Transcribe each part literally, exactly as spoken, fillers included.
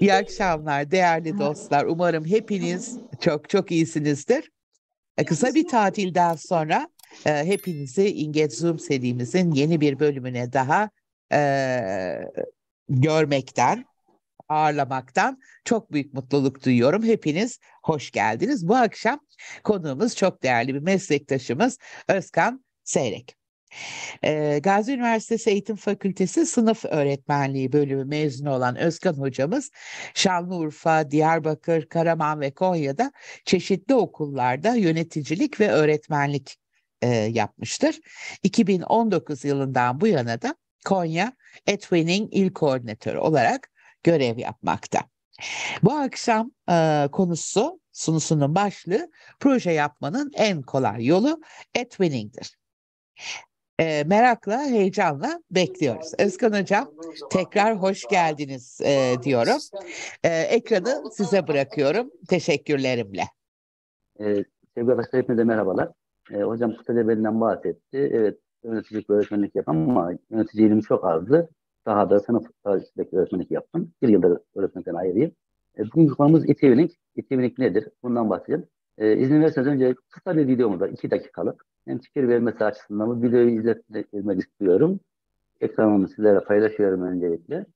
İyi akşamlar değerli dostlar. Umarım hepiniz çok çok iyisinizdir. E, Kısa bir tatilden sonra e, hepinizi İnget Zoom serimizin yeni bir bölümüne daha e, görmekten, ağırlamaktan çok büyük mutluluk duyuyorum. Hepiniz hoş geldiniz. Bu akşam konuğumuz çok değerli bir meslektaşımız Özkan Seyrek. Ee, Gazi Üniversitesi Eğitim Fakültesi Sınıf Öğretmenliği bölümü mezunu olan Özkan hocamız Şanlıurfa, Diyarbakır, Karaman ve Konya'da çeşitli okullarda yöneticilik ve öğretmenlik e, yapmıştır. iki bin on dokuz yılından bu yana da Konya Etwinning İl Koordinatörü olarak görev yapmakta. Bu akşam e, konusu, sunusunun başlığı proje yapmanın en kolay yolu Etwinning'dir. E, merakla, heyecanla bekliyoruz. Özkan Hocam, tekrar hoş geldiniz e, diyorum. E, ekranı size bırakıyorum. Teşekkürlerimle. Ee, sevgili arkadaşlar, hepinize merhabalar. Ee, hocam kısaca benden bahsetti. Evet, yöneticilik ve öğretmenlik yapam ama yöneticiliğim çok azdı. Daha da sınıf tarihtindeki öğretmenlik yaptım. Bir yılda öğretmenden ayrıyım. Ee, bugünkü konumuz e-twinning. E-twinning nedir? Bundan bahsedeceğim. Ee, izin verirseniz önce kısa bir videomuz var. iki dakikalık. Hem fikir vermesi açısından bu videoyu izletmek istiyorum. Ekranımı sizlere paylaşıyorum öncelikle.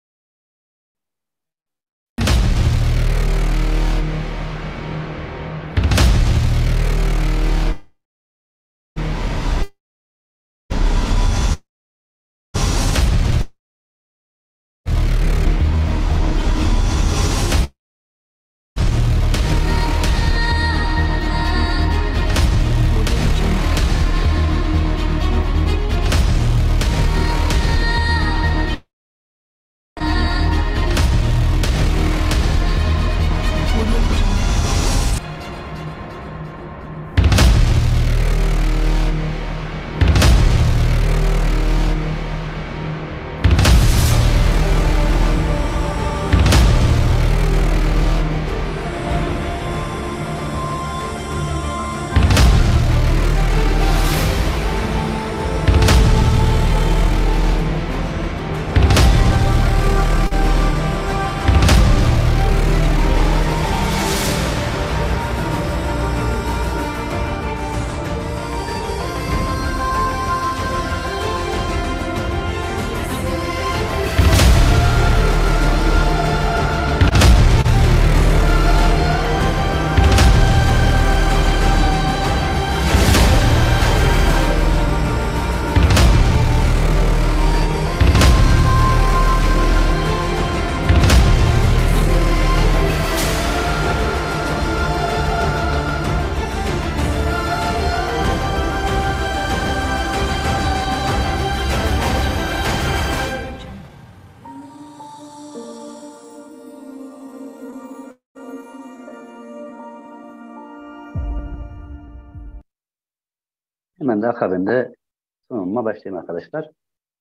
Hemen de akabinde sunumuma başlayayım arkadaşlar.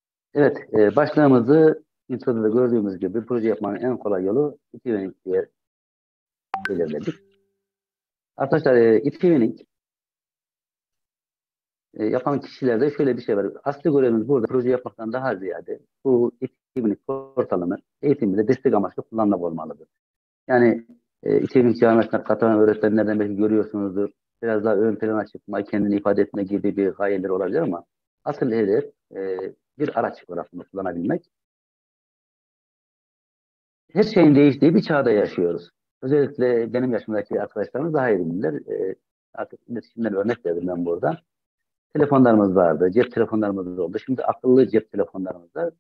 Evet, e, başlığımızı introda da gördüğümüz gibi proje yapmanın en kolay yolu e-twinning diye belirledik. Arkadaşlar, e, e-twinning e, yapan kişilerde şöyle bir şey var. Asli görevimiz burada proje yapmaktan daha ziyade bu e-twinning portalını eğitimde destek amaçlı kullanmak olmalıdır. Yani e, e-twinning camiasına katılan öğretmenlerden belki görüyorsunuzdur. Biraz daha ön plana çıkma, kendini ifade etme gibi bir gayeleri olabilir ama asıl hedef e, bir araç olarak bunu kullanabilmek. Her şeyin değiştiği bir çağda yaşıyoruz. Özellikle benim yaşımdaki arkadaşlarımız daha iyi bilirler. E, artık iletişimden örnek verdim ben burada. Telefonlarımız vardı, cep telefonlarımız oldu. Şimdi akıllı cep telefonlarımız var.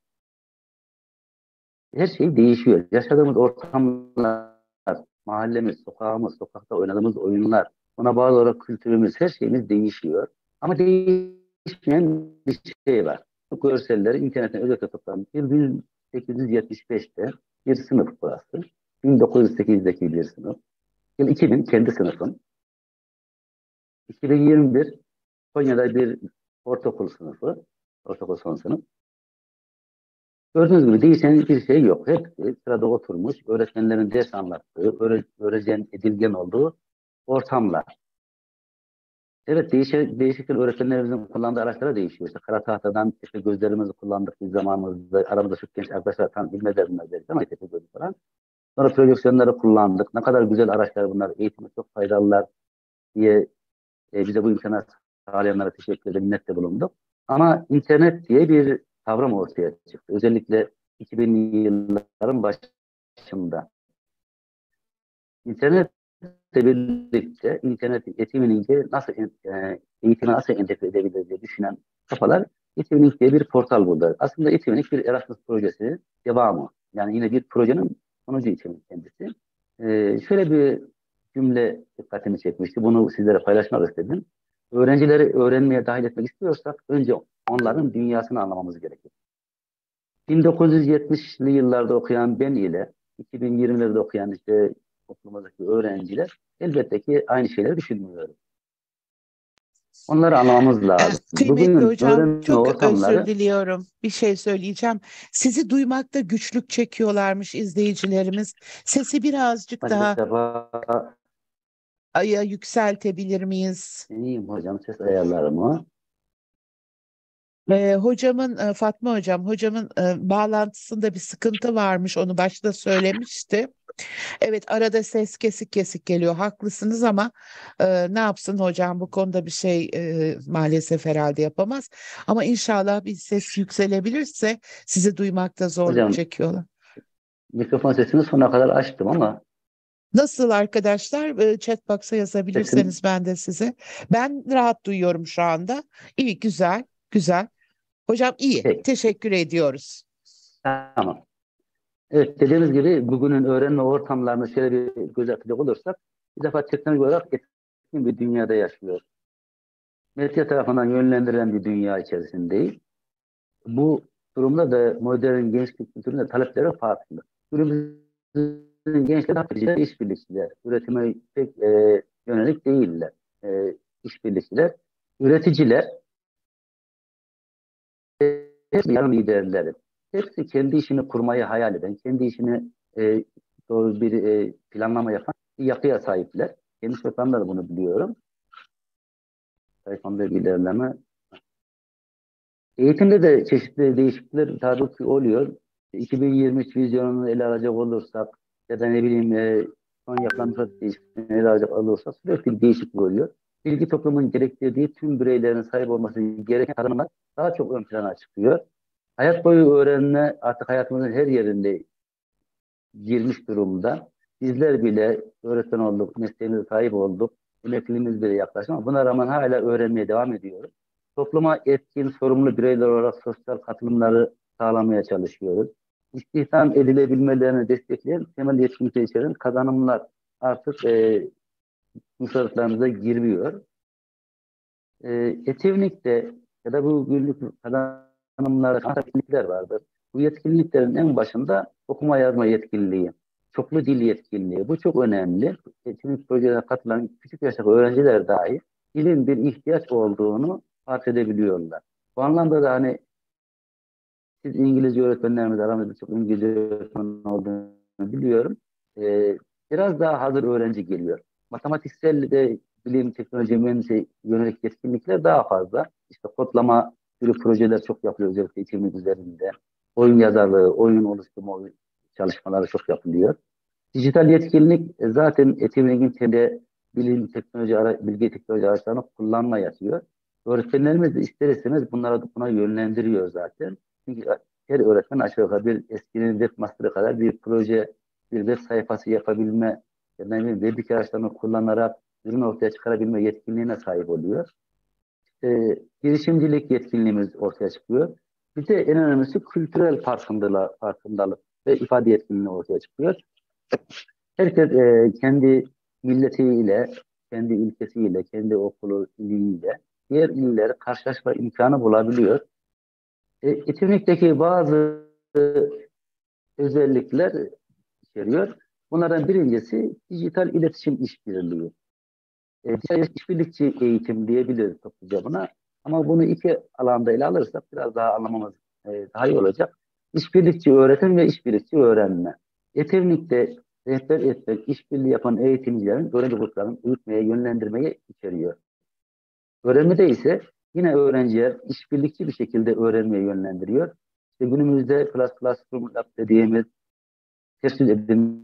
Her şey değişiyor. Yaşadığımız ortamlar, mahallemiz, sokağımız, sokakta oynadığımız oyunlar, ona bağlı olarak kültürümüz, her şeyimiz değişiyor. Ama değişmeyen bir şey var. Bu görselleri internetten özellikle toplamış. bin sekiz yüz yetmiş beşte bir sınıf burası. bin dokuz yüz sekizdeki bir sınıf. Yıl iki bin kendi sınıfım. iki bin yirmi bir Konya'da bir ortaokul sınıfı. Ortaokul son sınıf. Gördüğünüz gibi değişen bir şey yok. Hep sırada oturmuş, öğretmenlerin ders anlattığı, öğre öğrencinin edilgen olduğu ortamlar. Evet, değişen, değişiklik öğretmenlerimizin kullandığı araçlara değişiyor. İşte kara tahtadan işte gözlerimizi kullandık bir zamanımızda. Aramızda çok genç arkadaşlar tam bilmezler bunlar belki ama tepe gözü falan. Sonra projeksiyonları kullandık. Ne kadar güzel araçlar bunlar. Eğitime çok faydalılar diye e, bize bu imkanı sağlayanlara teşekkür ederim. Minnette bulunduk. Ama internet diye bir kavram ortaya çıktı. Özellikle iki binli yılların başında. İnternetle birlikte internet eğitimini nasıl e, eğitime nasıl entegre edebilir diye düşünen kafalar Eğitimlink diye bir portal buldu. Aslında Eğitimlink bir Erasmus projesi devamı. Yani yine bir projenin sonucu Eğitimlink kendisi. Ee, şöyle bir cümle dikkatimi çekmişti. Bunu sizlere paylaşmak istedim. Öğrencileri öğrenmeye dahil etmek istiyorsak önce onların dünyasını anlamamız gerekir. bin dokuz yüz yetmişli yıllarda okuyan ben ile iki bin yirmilerde okuyan işte okulumuzdaki öğrenciler elbette ki aynı şeyleri düşünmüyoruz. Onları anlamamız Eh, lazım. Kıymetli Bugün hocam, öğrenme çok özür ortamları diliyorum. Bir şey söyleyeceğim. Sizi duymakta güçlük çekiyorlarmış izleyicilerimiz. Sesi birazcık daha acaba aya yükseltebilir miyiz? iyiyim hocam ses ayarlarımı. Ee, hocamın, e, Fatma hocam, hocamın e, bağlantısında bir sıkıntı varmış. Onu başta söylemişti. Evet, arada ses kesik kesik geliyor. Haklısınız ama e, ne yapsın hocam, bu konuda bir şey e, maalesef herhalde yapamaz. Ama inşallah bir ses yükselebilirse sizi duymakta zorluk Hocam çekiyorlar. mikrofon sesini sonuna kadar açtım ama Nasıl arkadaşlar? E, chat box'a sesim yazabilirseniz ben de size. Ben rahat duyuyorum şu anda. İyi, güzel, güzel. Hocam iyi. şey Teşekkür ediyoruz. tamam. Evet dediğimiz gibi bugünün öğrenme ortamlarını şöyle bir göz atacak olursak bir defa teknoloji olarak etkin bir dünyada yaşıyor. Medya tarafından yönlendirilen bir dünya içerisindeyiz. Bu durumda da modern gençlik kültüründe talepleri farklı. Günümüzün gençleri işbirlikçiler. Üretime pek e, yönelik değiller. E, işbirlikçiler. Üreticiler hepsi yarın liderleri. Hepsi kendi işini kurmayı hayal eden, kendi işini e, doğru bir e, planlama yapan bir yapıya sahipler. Kendi çocuklarımda da bunu biliyorum. Sayfamda bir ilerleme. Eğitimde de çeşitli değişiklikler tabii ki oluyor. iki bin yirmi üç vizyonunu ele alacak olursak ya da ne bileyim e, son yapılan trafik değişikliklerini ele alacak olursak sürekli bir değişiklik oluyor. Bilgi toplumun gerektirdiği tüm bireylerin sahip olması gereken kazanımlar daha çok ön plana çıkıyor. Hayat boyu öğrenme artık hayatımızın her yerinde girmiş durumda. Bizler bile öğretmen olduk, mesleğimize sahip olduk, emekliliğimiz bile yaklaştı ama buna rağmen hala öğrenmeye devam ediyoruz. Topluma etkin, sorumlu bireyler olarak sosyal katılımları sağlamaya çalışıyoruz. İstihdam edilebilmelerini destekleyen temel yetkinlikleri içeren kazanımlar artık e, müfredatlarımıza giriyor. E, Etevnik'te ya da bu günlük kazanımlarda yetkinlikler vardır. Bu yetkinliklerin en başında okuma yazma yetkinliği, çoklu dil yetkinliği. Bu çok önemli. Etkinlik projelerine katılan küçük yaştaki öğrenciler dahi dilin bir ihtiyaç olduğunu fark edebiliyorlar. Bu anlamda da hani siz İngilizce öğretmenlerimiz aramızda çok İngilizce öğretmen olduğunu biliyorum. Ee, Biraz daha hazır öğrenci geliyor. Matematiksel de bilim, teknoloji, mühendisliğe yönelik yetkinlikler daha fazla. İşte kodlama türü projeler çok yapılıyor özellikle eğitim üzerinde. Oyun yazarlığı, oyun oluşturma oyun çalışmaları çok yapılıyor. Dijital yetkinlik e, zaten eğitimin kendi bilim, teknoloji, ara, bilgi teknoloji araçlarını kullanma yatıyor. Öğretmenlerimiz de ister istemez bunlara buna yönlendiriyor zaten. Çünkü her öğretmen aşağı yukarı bir eskinin webmaster'ı kadar bir proje, bir web sayfası yapabilme, yani web araçlarını kullanarak ürün ortaya çıkarabilme yetkinliğine sahip oluyor. E, Girişimcilik yetkinliğimiz ortaya çıkıyor. Bir de en önemlisi kültürel farkındalık, farkındalık ve ifade yetkinliği ortaya çıkıyor. Herkes e, kendi milletiyle, kendi ülkesiyle, kendi okulu, iliyle diğer illeri karşılaşma imkanı bulabiliyor. E, Etkinlikteki bazı özellikler içeriyor. Bunlardan birincisi dijital iletişim işbirliği. E, dijital işbirlikçi eğitim diyebiliriz topluca buna. Ama bunu iki alanda ele alırsak biraz daha anlamamız e, daha iyi olacak. İşbirlikçi öğretim ve işbirlikçi öğrenme. Etkinlikte rehber etmek, işbirliği yapan eğitimcilerin öğrenci gruplarını eğitmeye, yönlendirmeye içeriyor. Öğrenmede ise yine öğrenciler işbirlikçi bir şekilde öğrenmeye yönlendiriyor. İşte günümüzde Class Classroom Lab dediğimiz test edilmiş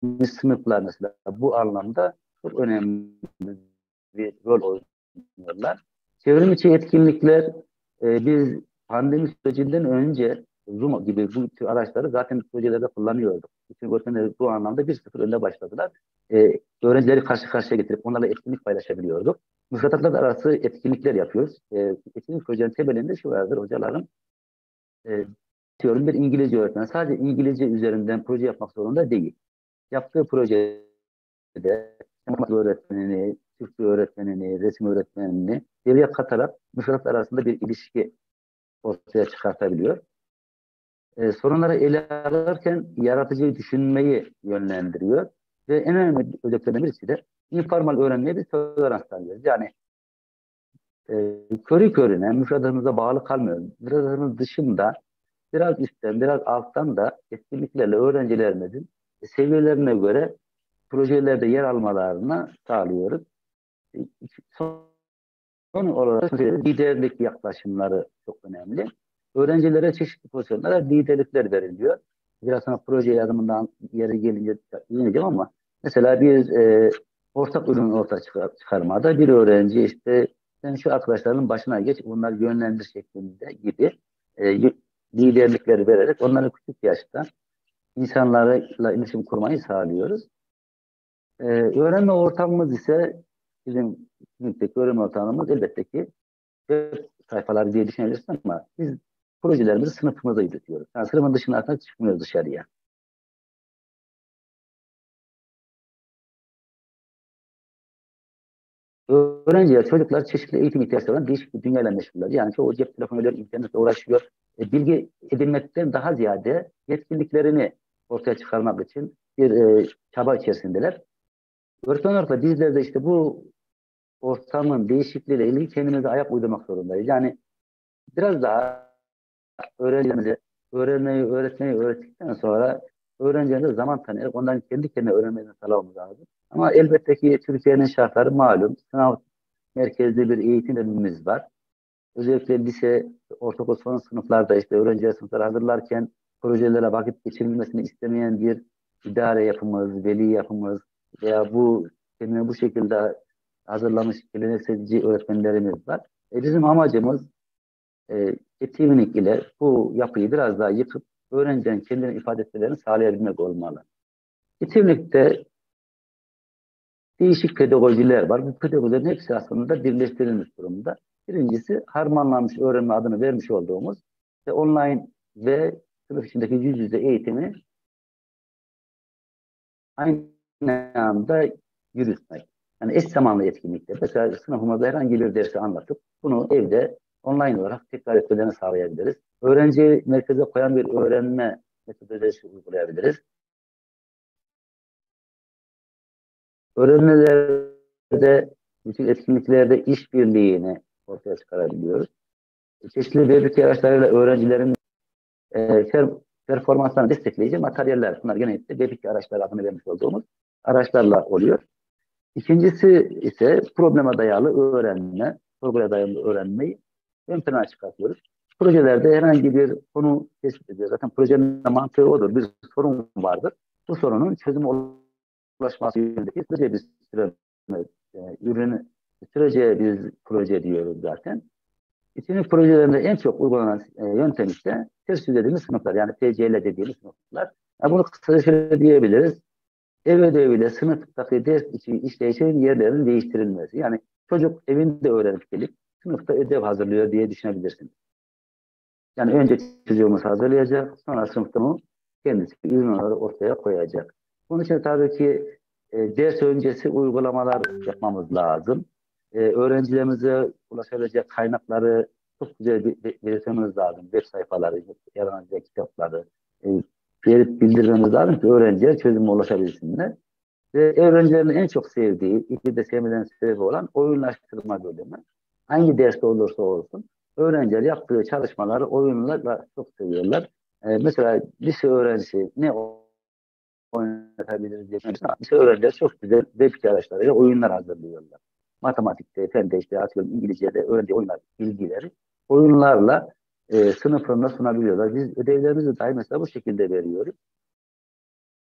sınıflar mesela bu anlamda çok önemli bir rol oynuyorlar. Çevrim içi etkinlikler e, biz pandemi sürecinden önce Zoom gibi bu tür araçları zaten projelerde kullanıyorduk. Bütün öğretmenler bu anlamda bir sıfır önde başladılar. E, öğrencileri karşı karşıya getirip onlarla etkinlik paylaşabiliyorduk. Müfredatlar arası etkinlikler yapıyoruz. E, etkinlik projenin temelinde şu vardır hocalarım. E, diyorum bir İngilizce öğretmen sadece İngilizce üzerinden proje yapmak zorunda değil. Yaptığı projede matematik öğretmenini, Türkçe öğretmenini, resim öğretmenini devreye katarak müfredatlar arasında bir ilişki ortaya çıkartabiliyor. Ee, sorunları ele alırken yaratıcı düşünmeyi yönlendiriyor ve en önemli özelliklerinden birisi de informal öğrenmeye bir tolerans tanıyoruz. Yani e, körü körüne müfredatımıza bağlı kalmıyoruz. Müfredatımız dışında biraz üstten, biraz alttan da etkinliklerle öğrencilerimizin seviyelerine göre projelerde yer almalarını sağlıyoruz. Son olarak liderlik yaklaşımları çok önemli. Öğrencilere çeşitli pozisyonlara liderlikler veriliyor. Biraz sonra proje yazımından yeri gelince değineceğim ama mesela bir e, ortak ürün ortaya çıkar, çıkarmada bir öğrenci işte sen şu arkadaşların başına geç, bunlar yönlendir şeklinde gibi e, liderlikleri vererek onları küçük yaşta insanlarla iletişim kurmayı sağlıyoruz. Ee, öğrenme ortamımız ise bizim sınıftaki öğrenme ortamımız elbette ki web sayfalar diye düşünebilirsin ama biz projelerimizi sınıfımıza iletiyoruz. Yani sınıfın dışına artık çıkmıyoruz dışarıya. Öğrenciler, çocuklar çeşitli eğitim ihtiyaçları olan değişik bir dünyayla meşguller. Yani çoğu cep telefonuyla, internetle uğraşıyor. E, bilgi edinmekten daha ziyade yetkinliklerini ortaya çıkarmak için bir e, çaba içerisindeler. Öğretmen olarak da bizler de işte bu ortamın değişikliğiyle ilgili kendimize ayak uydurmak zorundayız. Yani biraz daha öğrencilerimize öğrenmeyi, öğretmeyi öğrettikten sonra öğrencilerimize zaman tanıyarak onların kendi kendine öğrenmesini sağlamamız lazım. Ama elbette ki Türkiye'nin şartları malum. Sınav merkezli bir eğitimimiz var. Özellikle lise, ortaokul son sınıflarda işte öğrenciler sınıfları hazırlarken projelere vakit geçirilmesini istemeyen bir idare yapımız, veli yapımız veya bu kendini bu şekilde hazırlamış geleneksel öğretmenlerimiz var. E bizim amacımız e, etkinlik ile bu yapıyı biraz daha yıkıp öğrencilerin kendini ifade etmelerini sağlayabilmek olmalı. Etkinlikte değişik pedagojiler var. Bu pedagojilerin hepsi aslında birleştirilmiş durumda. Birincisi harmanlanmış öğrenme adını vermiş olduğumuz ve online ve sınıf içindeki yüz yüze eğitimi aynı anda yürütmek. Yani eş zamanlı etkinlikler. Mesela sınıfımızda herhangi bir dersi anlatıp bunu evde online olarak tekrar etmelerini sağlayabiliriz. Öğrenci merkeze koyan bir öğrenme metodolojisi uygulayabiliriz. Öğrenmelerde, bütün etkinliklerde işbirliğini ortaya çıkarabiliyoruz. Çeşitli belirti araçlarıyla öğrencilerin e, performanslarını destekleyici materyaller, bunlar genellikle B iki araçlar adını vermiş olduğumuz araçlarla oluyor. İkincisi ise probleme dayalı öğrenme, sorguya dayalı öğrenmeyi ön plana çıkartıyoruz. Projelerde herhangi bir konu tespit ediyoruz. Zaten projenin mantığı odur. Bir sorun vardır. Bu sorunun çözümü ulaşması yönündeki sürece biz e, ürünü sürece biz proje diyoruz zaten. İçinin projelerinde en çok uygulanan e, yöntem ise test dediğimiz sınıflar. Yani T C L dediğimiz sınıflar. Yani bunu kısaca şöyle diyebiliriz. Ev ödeviyle sınıftaki ders içi işleyişin yerlerinin değiştirilmesi. Yani çocuk evinde öğrenip gelip sınıfta ödev hazırlıyor diye düşünebilirsin. Yani önce çocuğumuz hazırlayacak, sonra sınıfta mı kendisi ürün olarak ortaya koyacak. Bunun için tabii ki e, ders öncesi uygulamalar yapmamız lazım. E, öğrencilerimize ulaşabilecek kaynakları çok güzel belirtmemiz lazım. Web sayfaları, yaranacak kitapları e, verip bildirmemiz lazım ki öğrenciler çözüme ulaşabilsinler. Ve öğrencilerin en çok sevdiği, ilk de sevmeden sebebi olan oyunlaştırma bölümü. Hangi derste olursa olsun öğrenciler yaptığı çalışmaları oyunlarla çok seviyorlar. Ee, mesela lise öğrencisi ne oynatabiliriz diye düşünüyorsan, lise öğrenciler çok güzel web araçlarıyla oyunlar hazırlıyorlar. Matematikte, fende, işte atıyorum İngilizce'de öğrenci oyunlar bilgileri oyunlarla e, sınıflarına sunabiliyorlar. Biz ödevlerimizi dahi mesela bu şekilde veriyoruz.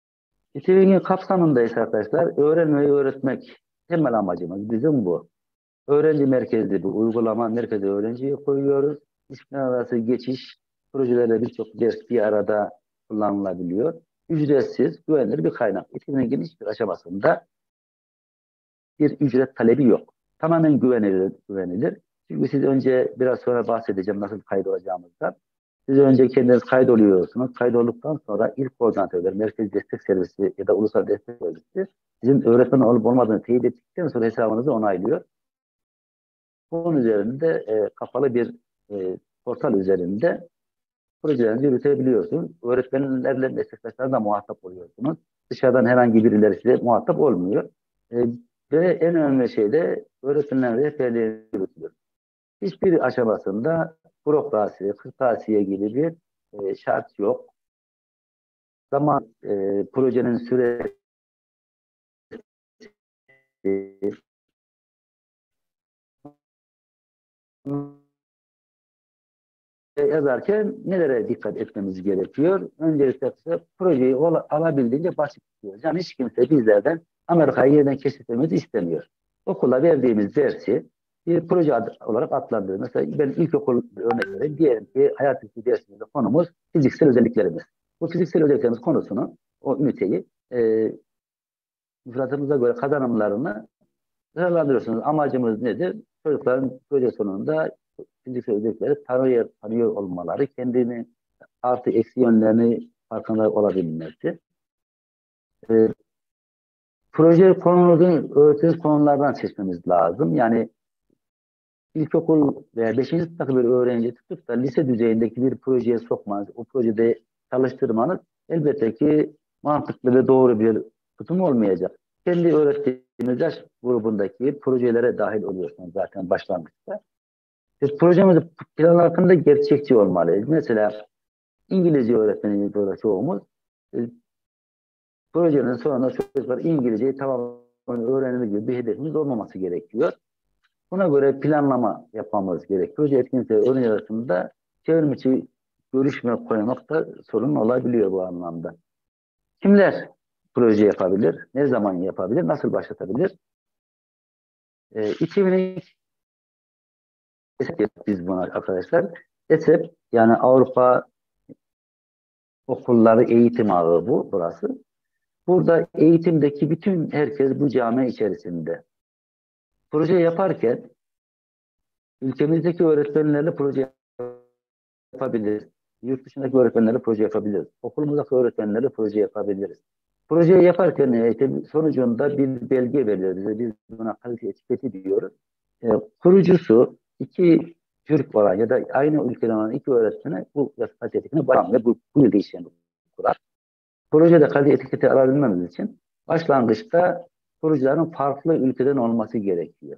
İTÜ'nün kapsamında ise arkadaşlar öğrenmeyi öğretmek temel amacımız bizim bu. Öğrenci merkezli bir uygulama, merkeze öğrenciyi koyuyoruz. Disiplinler arası geçiş projelerde birçok ders bir arada kullanılabiliyor. Ücretsiz, güvenilir bir kaynak. İTÜ'nün geniş bir aşamasında bir ücret talebi yok. Tamamen güvenilir. güvenilir. Çünkü siz önce biraz sonra bahsedeceğim nasıl kaydolacağımızdan. Siz önce kendiniz kaydoluyorsunuz. Kaydolduktan sonra ilk koordinatörler, merkez destek servisi ya da ulusal destek servisi sizin öğretmen olup olmadığını teyit ettikten sonra hesabınızı onaylıyor. Bunun üzerinde e, kapalı bir e, portal üzerinde projelerinizi yürütebiliyorsunuz. Öğretmenlerle, meslektaşlarla da muhatap oluyorsunuz. Dışarıdan herhangi birileri size muhatap olmuyor. E, ve en önemli şey de öğretmenlerin rehberliği yürütülür. Hiçbir aşamasında bürokrasi, kırtasiye gibi bir e, şart yok. Zaman e, projenin süresi yazarken nelere dikkat etmemiz gerekiyor? Öncelikle projeyi alabildiğince basit tutuyoruz. Yani hiç kimse bizlerden Amerika'yı yerden keşfetmemizi istemiyor. Okula verdiğimiz dersi bir proje ad olarak adlandırıyoruz. Mesela ben ilkokul örnek vereyim. Diyelim ki hayat bilgisi dersimizde konumuz fiziksel özelliklerimiz. Bu fiziksel özelliklerimiz konusunu, o üniteyi e, müfredatımıza göre kazanımlarını değerlendiriyorsunuz. Amacımız nedir? Çocukların proje sonunda fiziksel özellikleri tanıyor, tanıyor olmaları, kendini artı eksi yönlerini farkında olabilmesi. E, proje konunun öğretilen konulardan seçmemiz lazım. Yani ilkokul veya beşinci sınıftaki bir öğrenci tutup da lise düzeyindeki bir projeye sokmanız, o projede çalıştırmanız elbette ki mantıklı ve doğru bir tutum olmayacak. Kendi öğrettiğiniz yaş grubundaki projelere dahil oluyorsunuz zaten başlangıçta. E, projemiz planlarında gerçekçi olmalı. Mesela İngilizce öğretmeni burada çoğumuz. E, projenin sonunda çocuklar İngilizceyi tamamen öğrenir gibi bir hedefimiz olmaması gerekiyor. Buna göre planlama yapmamız gerekiyor. Proje etkinlikleri öğrenci arasında çevrimiçi görüşme koymak da sorun olabiliyor bu anlamda. Kimler proje yapabilir? Ne zaman yapabilir? Nasıl başlatabilir? E, iki bin biz buna arkadaşlar. ESEP yani Avrupa Okulları Eğitim Ağı bu burası. Burada eğitimdeki bütün herkes bu cami içerisinde. Proje yaparken ülkemizdeki öğretmenlerle proje yapabiliriz. Yurt dışındaki öğretmenlerle proje yapabiliriz. Okulumuzdaki öğretmenlerle proje yapabiliriz. Projeyi yaparken e, sonucunda bir belge veriyor bize. Biz buna kalite etiketi diyoruz. E, kurucusu iki Türk olan ya da aynı ülkeden olan iki öğretmene bu kalite etiketine bağlı. Bu, bu yılda işleyen kurar. Projede kalite etiketi alabilmemiz için başlangıçta projelerin farklı ülkeden olması gerekiyor.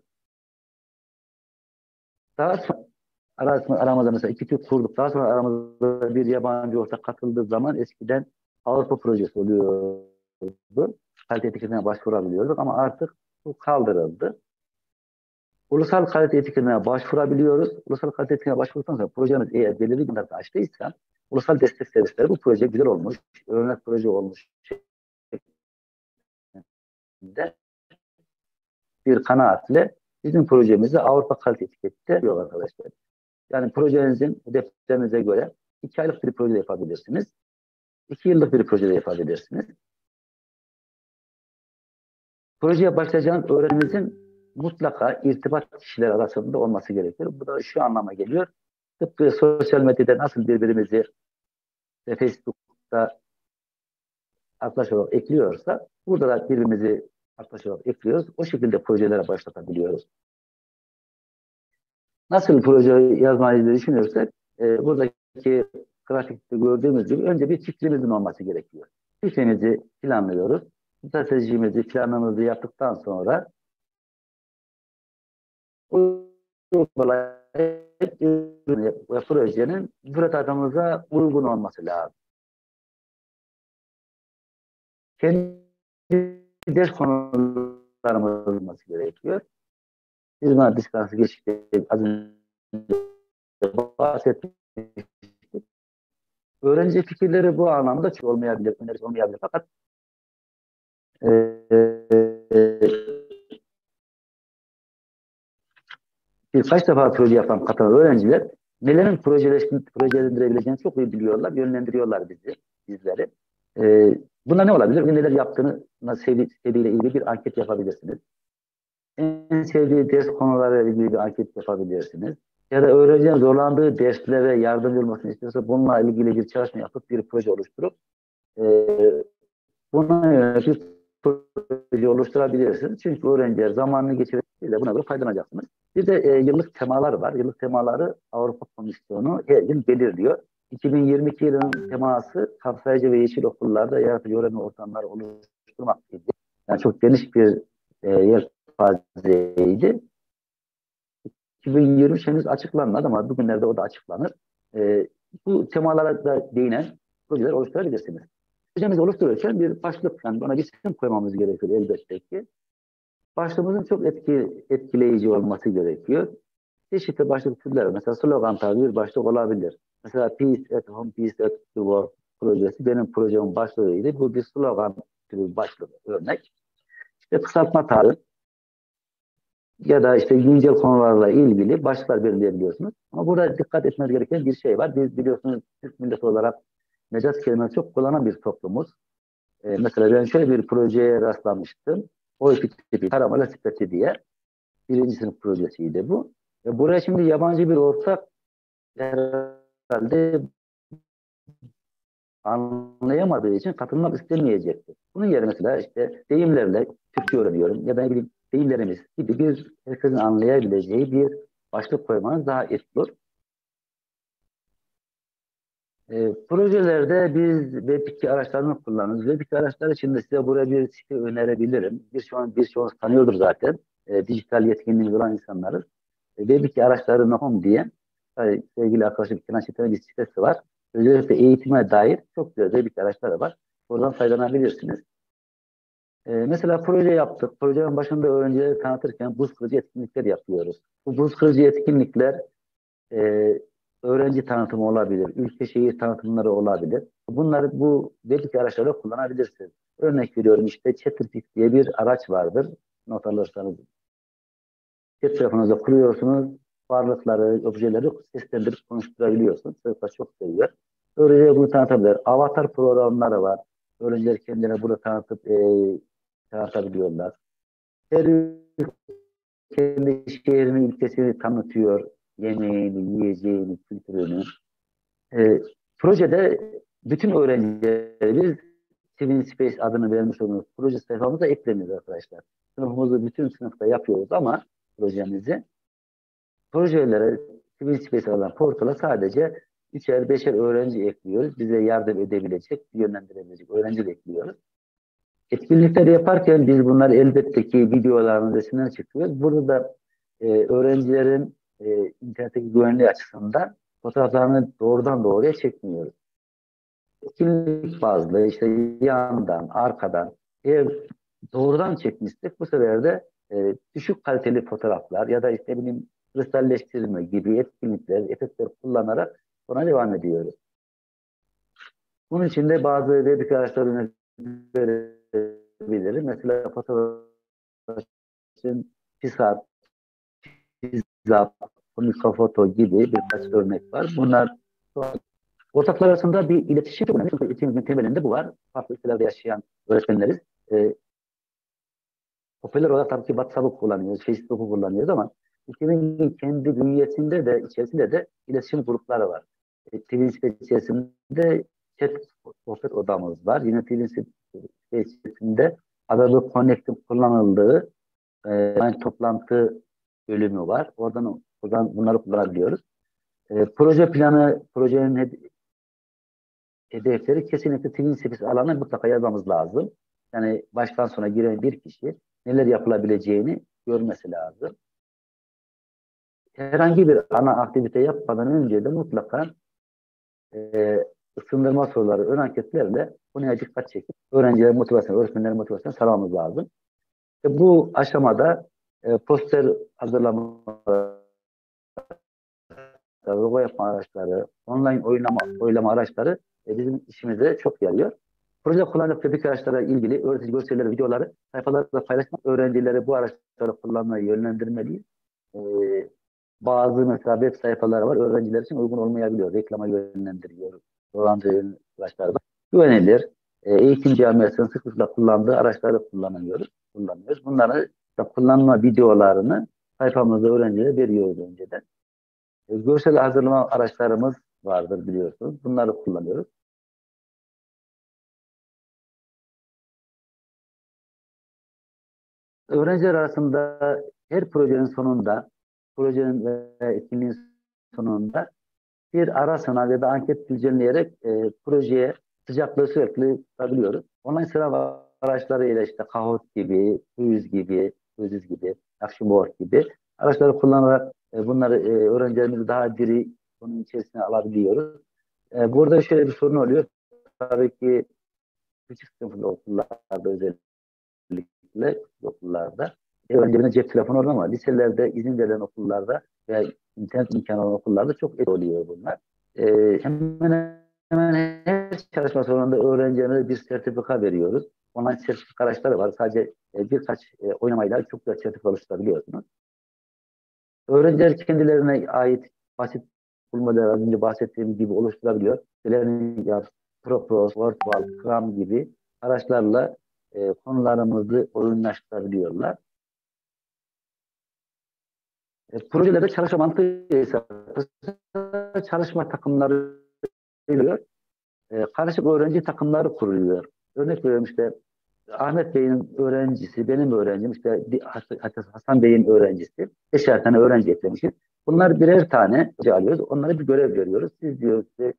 Daha sonra arasında, aramızda mesela iki Türk kurduk. Daha sonra aramızda bir yabancı ortak katıldığı zaman eskiden Avrupa projesi oluyordu. Kalite etiketine başvurabiliyorduk ama artık bu kaldırıldı. Ulusal kalite etiketine başvurabiliyoruz. Ulusal kalite etiketine başvurduktan sonra projeniz eğer belirli bir nokta açtıysa ulusal destek servisleri bu proje güzel olmuş, örnek proje olmuş şeklinde bir kanaatle bizim projemizi Avrupa kalite etikette yok arkadaşlar. Yani projenizin hedeflerinize göre iki aylık bir proje yapabilirsiniz. iki yıllık bir proje yapabilirsiniz. Projeye başlayacağınız öğreninizin mutlaka irtibat kişiler arasında olması gerekir. Bu da şu anlama geliyor. Tıpkı sosyal medyada nasıl birbirimizi Facebook'ta arkadaş olarak ekliyorsa burada da birbirimizi arkadaş olarak ekliyoruz. O şekilde projelere başlatabiliyoruz. Nasıl proje yazmayı düşünürsek e, buradaki grafikte gördüğümüz gibi önce bir fikrimizin olması gerekiyor. Fikrimizi planlıyoruz. Stratejimizi, planımızı yaptıktan sonra ve projenin müfredatımıza uygun olması lazım. Kendi ders konularımız olması gerekiyor. Biz buna distansı geçtikte az önce bahsetmiştik. Öğrenci fikirleri bu anlamda çok olmayabilir, önerisi olmayabilir. Fakat e, e, birkaç defa proje yapan katılan öğrenciler nelerin projeleştirilip projelendirebileceğini çok iyi biliyorlar, yönlendiriyorlar bizi, bizleri. E, buna ne olabilir? Neler yaptığını sevdiğiyle ilgili bir anket yapabilirsiniz. En sevdiği ders konularıyla ilgili bir anket yapabilirsiniz. Ya da öğrencinin zorlandığı derslere yardımcı olmasını istiyorsa bununla ilgili bir çalışma yapıp bir proje oluşturup e, buna yönelik bir proje oluşturabilirsiniz. Çünkü öğrenciler zamanını geçirip buna göre faydalanacaksınız. Bir de e, yıllık temalar var. Yıllık temaları Avrupa Komisyonu her yıl belirliyor. iki bin yirmi iki yılının teması kapsayıcı ve yeşil okullarda yaratıcı öğrenme ortamları oluşturmak idi. Yani çok geniş bir e, yelpazeydi. iki bin yirmi henüz açıklanmadı ama bugünlerde o da açıklanır. E, bu temalara da değinen projeler oluşturabilirsiniz. Projemizi oluştururken bir başlık, yani ona bir isim koymamız gerekiyor elbette ki. Başlığımızın çok etki, etkileyici olması gerekiyor. Çeşitli başlık türleri, mesela slogan tarzı bir başlık olabilir. Mesela Peace at Home, Peace at the Work projesi benim projemin başlığıydı. Bu bir slogan türü bir başlık örnek. İşte kısaltma tarzı ya da işte güncel konularla ilgili başlıklar belirleyebiliyorsunuz. Ama burada dikkat etmeniz gereken bir şey var. Biz biliyorsunuz Türk milleti olarak mecaz kelimeleri çok kullanan bir toplumuz. Ee, mesela ben şöyle bir projeye rastlamıştım. Oy Fikri Taramalı Sepeti diye. Birinci sınıf projesiydi bu. Ve buraya şimdi yabancı bir ortak herhalde anlayamadığı için katılmak istemeyecekti. Bunun yerine mesela işte deyimlerle Türkçe öğreniyorum ya da ne bileyim deyimlerimiz gibi bir herkesin anlayabileceği bir başlık koymanız daha etkili olur. E, projelerde biz web iki araçlarını kullanıyoruz. web iki araçları için de size buraya bir site önerebilirim. Bir şu an birçoğunuz tanıyordur zaten. E, dijital yetkinliğimiz olan insanlarız. E, web iki araçları nokta com diye yani sevgili arkadaşım Kenan Çetin'in bir sitesi var. Özellikle eğitime dair çok güzel web iki araçları var. Oradan faydalanabilirsiniz. E, mesela proje yaptık. Projenin başında öğrencilere tanıtırken buz kırıcı etkinlikler yapıyoruz. Bu buz kırıcı etkinlikler e, öğrenci tanıtımı olabilir, ülke şehir tanıtımları olabilir. Bunları bu belki araçlarda kullanabilirsiniz. Örnek veriyorum işte Chatterpix diye bir araç vardır. Not alırsanız cep telefonunuza kuruyorsunuz. Varlıkları, objeleri seslendirip konuşturabiliyorsunuz. Çocuklar çok seviyor. Öğrenciler bunu tanıtabilir. Avatar programları var. Öğrenciler kendilerine bunu tanıtıp e, tanıtabiliyorlar. Her kendi şehrini, ülkesini tanıtıyor. Yemeğini, yiyeceğini, kültürünü. E, projede bütün öğrencileri biz Twin Space adını vermiş olduğumuz proje sayfamıza ekleniyoruz arkadaşlar. Sınıfımızı bütün sınıfta yapıyoruz ama projemizi projelere Twin Space alan portala sadece üçer beşer öğrenci ekliyoruz. Bize yardım edebilecek, yönlendirebilecek öğrenci ekliyoruz. Etkinlikleri yaparken biz bunları elbette ki videolarını, resimler çıkıyoruz. Burada da e, öğrencilerin e, internetteki güvenliği açısından fotoğraflarını doğrudan doğruya çekmiyoruz. Etkinlik bazlı işte yandan, arkadan eğer doğrudan çekmiştik bu sefer de e, düşük kaliteli fotoğraflar ya da işte benim kristalleştirme gibi etkinlikler, efektler kullanarak buna devam ediyoruz. Bunun için de bazı web araçları verebilirim. Mesela fotoğrafın Pisat, Pizzap, Komodo gibi birkaç örnek var. Bunlar ortaklar arasında bir iletişim çok önemli. Çünkü iletişimin temelinde bu var. Farklı ülkelerde yaşayan öğretmenleriz. E, popüler olarak tabii ki WhatsApp'ı kullanıyoruz, Facebook'u kullanıyoruz ama ülkenin kendi bünyesinde de içerisinde de iletişim grupları var. E, Twin Space içerisinde chat sohbet odamız var. Yine Twin Space içerisinde Adobe Connect'in kullanıldığı e, toplantı bölümü var. Oradan oradan bunları kullanabiliyoruz. E, proje planı, projenin hed- hedefleri kesinlikle Twin Space alanına mutlaka yazmamız lazım. Yani baştan sona giren bir kişi neler yapılabileceğini görmesi lazım. Herhangi bir ana aktivite yapmadan önce de mutlaka e, ısındırma soruları, ön anketlerle konuya dikkat çekip öğrencilerin motivasyonu, öğretmenlerin motivasyonu sağlamamız lazım. E, bu aşamada e, poster hazırlama, logo yapma araçları, online oynama, oylama araçları e, bizim işimize çok yarıyor. Proje kullanacak trafik araçlara ilgili öğretici görselleri, videoları sayfalarda paylaşmak, öğrencileri bu araçları kullanmaya yönlendirmeliyiz. Ee, bazı mesela web sayfaları var, öğrenciler için uygun olmayabiliyor. Reklama yönlendiriyor, dolandırıcı araçlar var. Güvenilir, e, eğitim camiasının sıklıkla kullandığı araçları kullanıyoruz. kullanıyoruz. Bunları da kullanma videolarını sayfamızda öğrencilere veriyoruz önceden. E, görsel hazırlama araçlarımız vardır biliyorsunuz. Bunları kullanıyoruz. Öğrenciler arasında her projenin sonunda, projenin ve etkinliğin sonunda bir ara sınav ya da anket düzenleyerek e, projeye sıcaklığı sürekli tutabiliyoruz. Online sınav araçlarıyla işte Kahoot gibi, Quiz gibi, Quiz gibi, Akşamboard gibi araçları kullanarak e, bunları e, öğrencilerimizi daha diri bunun içerisine alabiliyoruz. E, burada şöyle bir sorun oluyor. Tabii ki küçük sınıflı okullarda özellikle okullarda öğrencilerin cep telefonu olur ama liselerde izin verilen okullarda veya internet imkanı olan okullarda çok etkili oluyor bunlar. Ee, hemen hemen her çalışma sonunda öğrencilerine bir sertifika veriyoruz. Online sertifika araçları var. Sadece e, birkaç e, oynamayla çok güzel sertifika oluşturabiliyorsunuz. Öğrenciler kendilerine ait basit bulmaları az önce bahsettiğim gibi oluşturabiliyor. Learning Yard, ProPros, WordWall, Cram gibi araçlarla e, konularımızı oyunlaştırabiliyorlar. E, projelerde çalışma mantığı ise çalışma takımları oluyor. E, karışık öğrenci takımları kuruluyor. Örnek veriyorum işte Ahmet Bey'in öğrencisi, benim öğrencim, işte Hasan Bey'in öğrencisi. Beşer tane öğrenci eklemişiz. Bunlar birer tane alıyoruz. Onlara bir görev veriyoruz. Siz diyoruz ki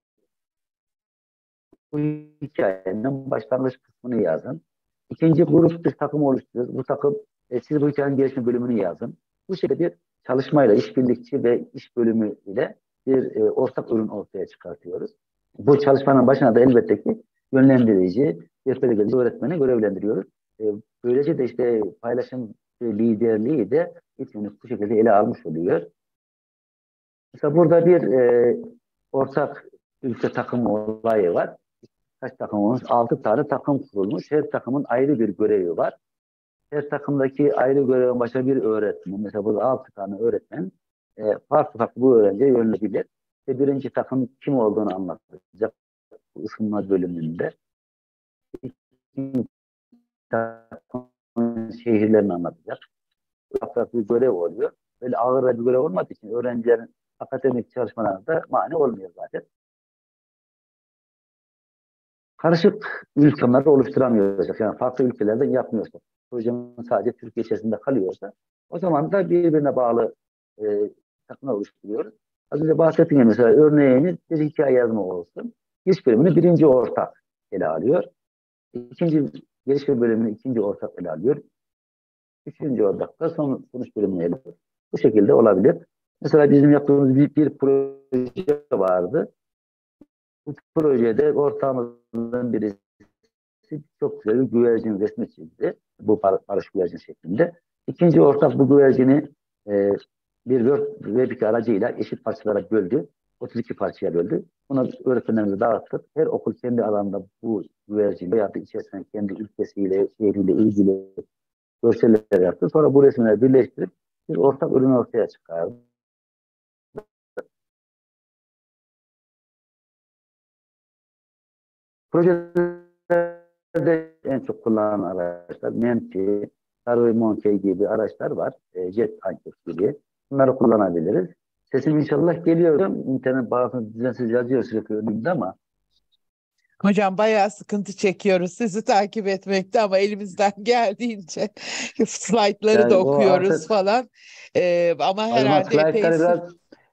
bu hikayenin başlangıç kısmını yazın. İkinci grup bir takım oluşturuyoruz. Bu takım e, siz bu hikayenin gelişme bölümünü yazın. Bu şekilde bir çalışmayla, işbirlikçi ve iş bölümü ile bir e, ortak ürün ortaya çıkartıyoruz. Bu çalışmanın başına da elbette ki yönlendirici, rehberlik edici öğretmeni görevlendiriyoruz. E, böylece de işte paylaşım liderliği de eğitimini bu şekilde ele almış oluyor. Mesela burada bir e, ortak ülke takım olayı var. Kaç takım olmuş? Altı tane takım kurulmuş. Her takımın ayrı bir görevi var. Her takımdaki ayrı görevin başka bir öğretmen. Mesela burada altı tane öğretmen e, farklı farklı bu öğrenciye yönelebilir. Ve birinci takım kim olduğunu anlatacak bu ısınma bölümünde. İkinci takımın şehirlerini anlatacak. Farklı bir görev oluyor. Böyle ağır bir görev olmadığı için öğrencilerin akademik çalışmalarında mani olmuyor zaten. Karışık ülkeleri oluşturamıyorsak, yani farklı ülkelerden yapmıyorsak, projenin sadece Türkiye içerisinde kalıyorsa, o zaman da birbirine bağlı e, takımlar oluşturuyoruz. Az önce bahsettiğim gibi mesela örneğiniz bir hikaye yazma olsun. Giriş bölümünü birinci ortak ele alıyor. İkinci gelişme bölümünü ikinci ortak ele alıyor. Üçüncü ortak da son sonuç bölümünü ele alıyor. Bu şekilde olabilir. Mesela bizim yaptığımız bir, bir proje vardı. Bu projede ortağımızın birisi çok güzel bir güvercin resmi çizdi. Bu barış güvercin şeklinde. İkinci ortak bu güvercini e, bir Word ve bir aracıyla eşit parçalara böldü. otuz iki parçaya böldü. Bunu öğretmenlerimize dağıttık. Her okul kendi alanında bu güvercini veya da içerisinde kendi ülkesiyle, şehriyle ilgili görseller yaptı. Sonra bu resimleri birleştirip bir ortak ürün ortaya çıkardı. Projelerde en çok kullanılan araçlar Menti, Survey Monkey gibi araçlar var. E, Jet Anket gibi. Bunları kullanabiliriz. Sesim inşallah geliyor. İnternet bağlantısını düzensiz yazıyor sürekli önümde ama. Hocam bayağı sıkıntı çekiyoruz sizi takip etmekte ama elimizden geldiğince slaytları da Yani o okuyoruz artık falan. Ee, ama o zaman herhalde epey slaytları biraz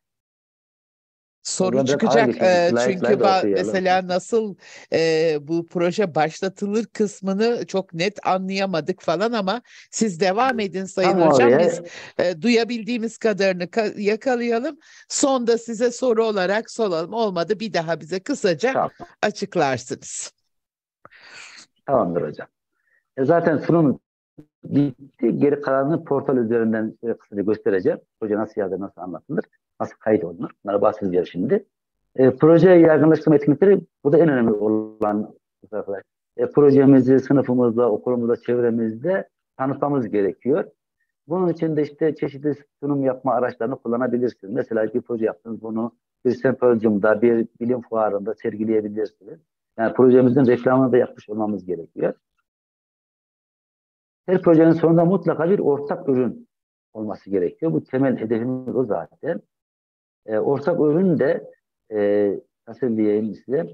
o soru zaman biraz ağır çıkacak. geçiyoruz. Ee, çünkü Slaytları da ba- okuyalım. mesela nasıl e, bu proje başlatılır kısmını çok net anlayamadık falan ama siz devam edin Sayın Tam Hocam. Biz oraya e, duyabildiğimiz kadarını ka- yakalayalım. Sonda size soru olarak soralım. Olmadı bir daha bize kısaca tamam, açıklarsınız. tamamdır hocam. E zaten sunum bitti. Geri kalanını portal üzerinden kısaca göstereceğim. Proje nasıl yazılır, nasıl anlatılır, nasıl kayıt olunur. Bunlara bahsedeceğiz şimdi. E, proje yaygınlaştırma etkinlikleri burada en önemli olan arkadaşlar. e, projemizi sınıfımızda, okulumuzda, çevremizde tanıtmamız gerekiyor. Bunun için de işte çeşitli sunum yapma araçlarını kullanabilirsiniz. Mesela bir proje yaptınız, bunu bir sempozyumda, bir bilim fuarında sergileyebilirsiniz. Yani projemizin reklamını da yapmış olmamız gerekiyor. Her projenin sonunda mutlaka bir ortak ürün olması gerekiyor. Bu temel hedefimiz o zaten. E, ortak ürün de e, nasıl diyeyim size,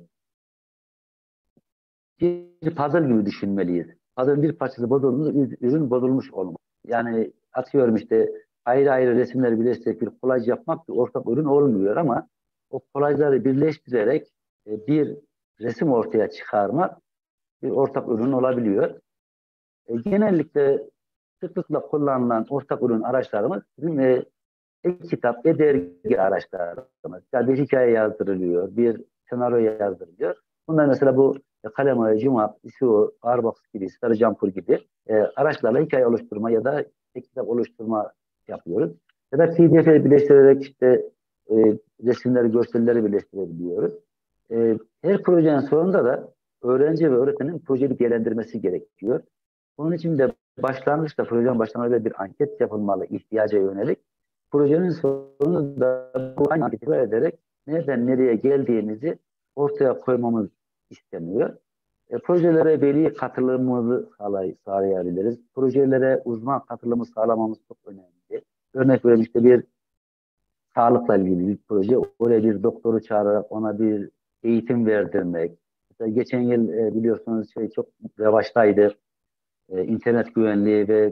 bir puzzle gibi düşünmeliyiz. Puzzle'ın bir parçası bozulmuş, ürün bozulmuş olmalı. Yani atıyorum işte ayrı ayrı resimleri birleştirerek bir kolaj yapmak bir ortak ürün olmuyor ama o kolajları birleştirerek e, bir resim ortaya çıkarmak bir ortak ürün olabiliyor. E, genellikle sıklıkla kullanılan ortak ürün araçlarımız bizim e, e-kitap, e-dergi araçlarımız. Yani bir hikaye yazdırılıyor, bir senaryo yazdırılıyor. Bunlar mesela bu e, Kalem, Cuma, I S O, Ağırbox gibi, Sarı Campur gibi e, araçlarla hikaye oluşturma ya da e-kitap oluşturma yapıyoruz. Ya da P D F'e birleştirerek işte e, resimleri, görselleri birleştirebiliyoruz. E, her projenin sonunda da öğrenci ve öğretmenin projeyi değerlendirmesi gerekiyor. Bunun için de başlangıçta, projenin başlangıçta bir anket yapılmalı ihtiyaca yönelik. Projenin sonunda bu aynı anketi ederek nereden nereye geldiğimizi ortaya koymamız isteniyor. E, projelere veli katılımımızı sağlay sağlayabiliriz. Projelere uzman katılımı sağlamamız çok önemli. Örnek veriyorum, işte bir sağlıkla ilgili bir proje. Oraya bir doktoru çağırarak ona bir eğitim verdirmek. Mesela geçen yıl e, biliyorsunuz şey çok revaçtaydı. E, internet güvenliği ve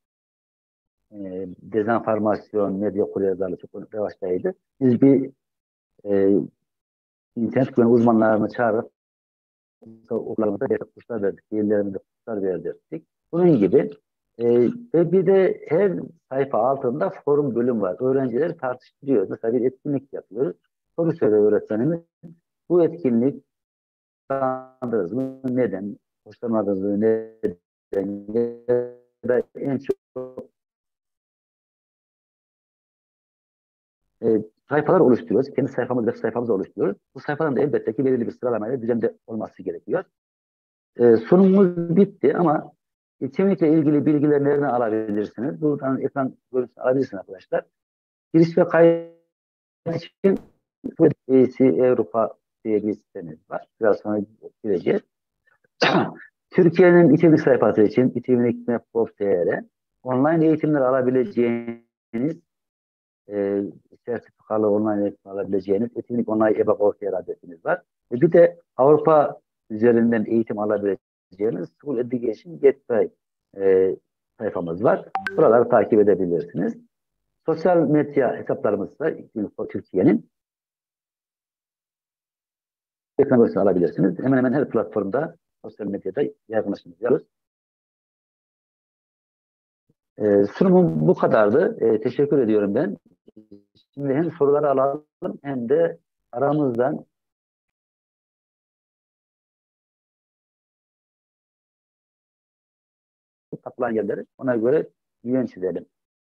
e, dezenformasyon, medya okuryazarlığı çok revaçtaydı. Biz bir e, internet güvenliği uzmanlarını çağırıp okullarımıza destek kurslar verdik, yerlerimize kurslar verdirdik. Bunun gibi e, ve bir de her sayfa altında forum bölüm var. Öğrenciler tartıştırıyor. Mesela bir etkinlik yapıyoruz. Soru soruyor öğretmenimiz. Bu etkinlik hoşlandınız mı? Neden? Hoşlanmadınız mı? Neden? Ya da en çok e, sayfalar oluşturuyoruz. Kendi sayfamız, web sayfamızı oluşturuyoruz. Bu sayfaların da elbette ki belirli bir sıralamayla düzende olması gerekiyor. E, sunumumuz bitti ama içerikle ilgili bilgileri nereden alabilirsiniz? Buradan ekran görüntüsünü alabilirsiniz arkadaşlar. Giriş ve kayıt için E C Avrupa diye bir sitemiz var. Biraz sonra gireceğiz. Türkiye'nin içerik sayfası için itibrik nokta gov nokta tr online eğitimler alabileceğiniz e, sertifikalı online eğitim alabileceğiniz Etkinlik Online E B A Ortaya adresiniz var. E bir de Avrupa üzerinden eğitim alabileceğiniz School Education Gateway e, sayfamız var. Buraları takip edebilirsiniz. Sosyal medya hesaplarımız var. Türkiye'nin ekran görüntüsü alabilirsiniz. Hemen hemen her platformda sosyal medyada yaygınlaştırıyoruz. E, sunumum bu kadardı. E, teşekkür ediyorum ben. Şimdi hem soruları alalım hem de aramızdan takılan yerleri ona göre yön çizelim.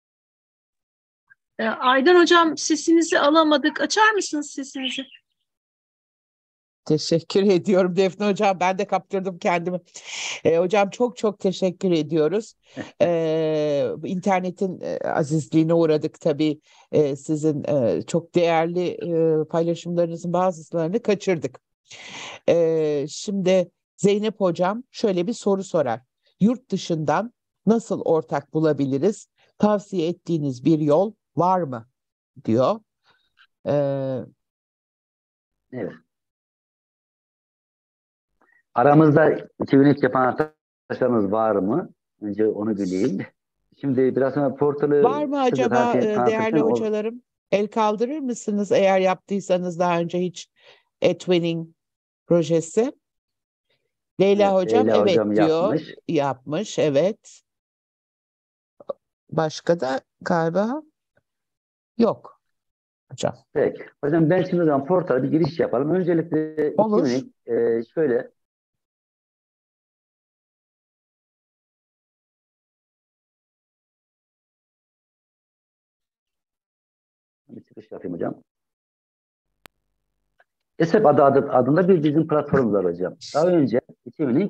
E, Aydan Hocam, sesinizi alamadık. Açar mısınız sesinizi? Teşekkür ediyorum Defne Hocam. Ben de kaptırdım kendimi. E, hocam çok çok teşekkür ediyoruz. E, internetin e, azizliğine uğradık tabii. E, sizin e, çok değerli e, paylaşımlarınızın bazılarını kaçırdık. E, şimdi Zeynep Hocam şöyle bir soru sorar. Yurt dışından nasıl ortak bulabiliriz? Tavsiye ettiğiniz bir yol var mı? Diyor. E, Evet. Aramızda iki bin üç yapan arkadaşlarımız var mı? Önce onu bileyim. Şimdi biraz sonra Var portalı mı kısaca acaba tanıtı- e, değerli tanıtırken o hocalarım? El kaldırır mısınız eğer yaptıysanız daha önce hiç eTwinning projesi? Leyla evet, hocam Leyla evet hocam diyor. yapmış. Yapmış evet. Başka da galiba yok hocam. Peki. Hocam ben şimdi o zaman portala bir giriş yapalım. Öncelikle Olur. iki bin e, şöyle bir çıkış yapayım hocam. ESEP adı, adı adında bir bizim platformumuz var hocam. Daha önce eTeamWinning,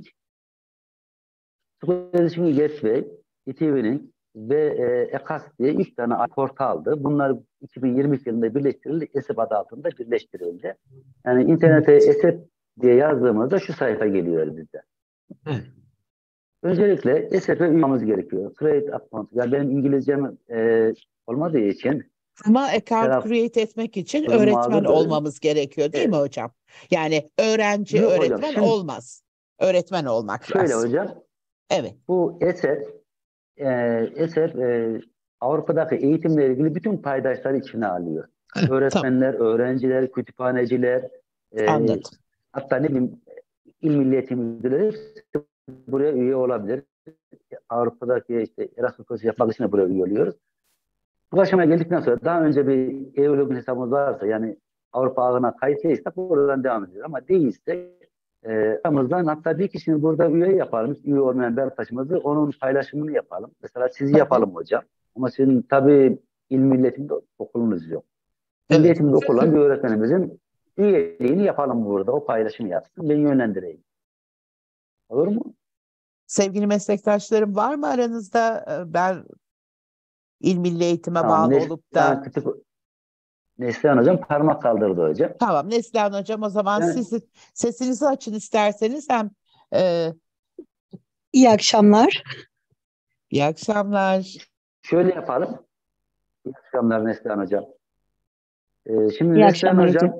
School Gateway, eTeamWinning ve e, EKAS diye üç tane portaldı. Bunlar iki bin yirmi iki yılında birleştirildi. ESEP adı altında birleştirildi. Yani internete ESEP diye yazdığımızda şu sayfa geliyor bizde. Evet. Öncelikle ESEP'e üyememiz gerekiyor. Create account. Yani benim İngilizcem e, olmadığı için Ama account telaffuzum create etmek için öğretmen mağdur. olmamız gerekiyor değil mi Evet. hocam? Yani öğrenci Yok hocam. öğretmen Şimdi olmaz. Öğretmen olmak şöyle lazım. hocam. Evet. Bu ESEP e, ESEP e, Avrupa'daki eğitimle ilgili bütün paydaşları içine alıyor. Tamam, Öğretmenler, öğrenciler, kütüphaneciler, e, anladım. hatta ne bileyim İl Milli Eğitim Müdürleri buraya üye olabilir. Avrupa'daki işte Erasmus projesi yapmak için de buraya üye oluyoruz. Bu aşamaya geldikten sonra daha önce bir e-login hesabımız varsa yani Avrupa ağına kayıtlıysak buradan devam ediyoruz. Ama değilse e, aramızdan hatta bir kişinin burada üye yapalım. Üye olmayan bir arkadaşımızı onun paylaşımını yapalım. Mesela sizi Tabii. yapalım hocam. Ama sizin tabii il milletinde okulunuz yok. Milli Evet. eğitimde okulan bir öğretmenimizin üyeliğini yapalım burada. O paylaşımı yapsın. Ben yönlendireyim. Olur mu? Sevgili meslektaşlarım var mı aranızda? Ee, Ben İl Milli Eğitim'e Tamam. bağlı olup da Neslihan, Kütük Neslihan hocam parmak kaldırdı hocam. tamam Neslihan hocam o zaman Ben siz sesinizi açın isterseniz hem e, İyi akşamlar. iyi akşamlar. şöyle yapalım. İyi akşamlar Neslihan hocam. Ee, şimdi İyi Neslihan akşamlar hocam, hocam.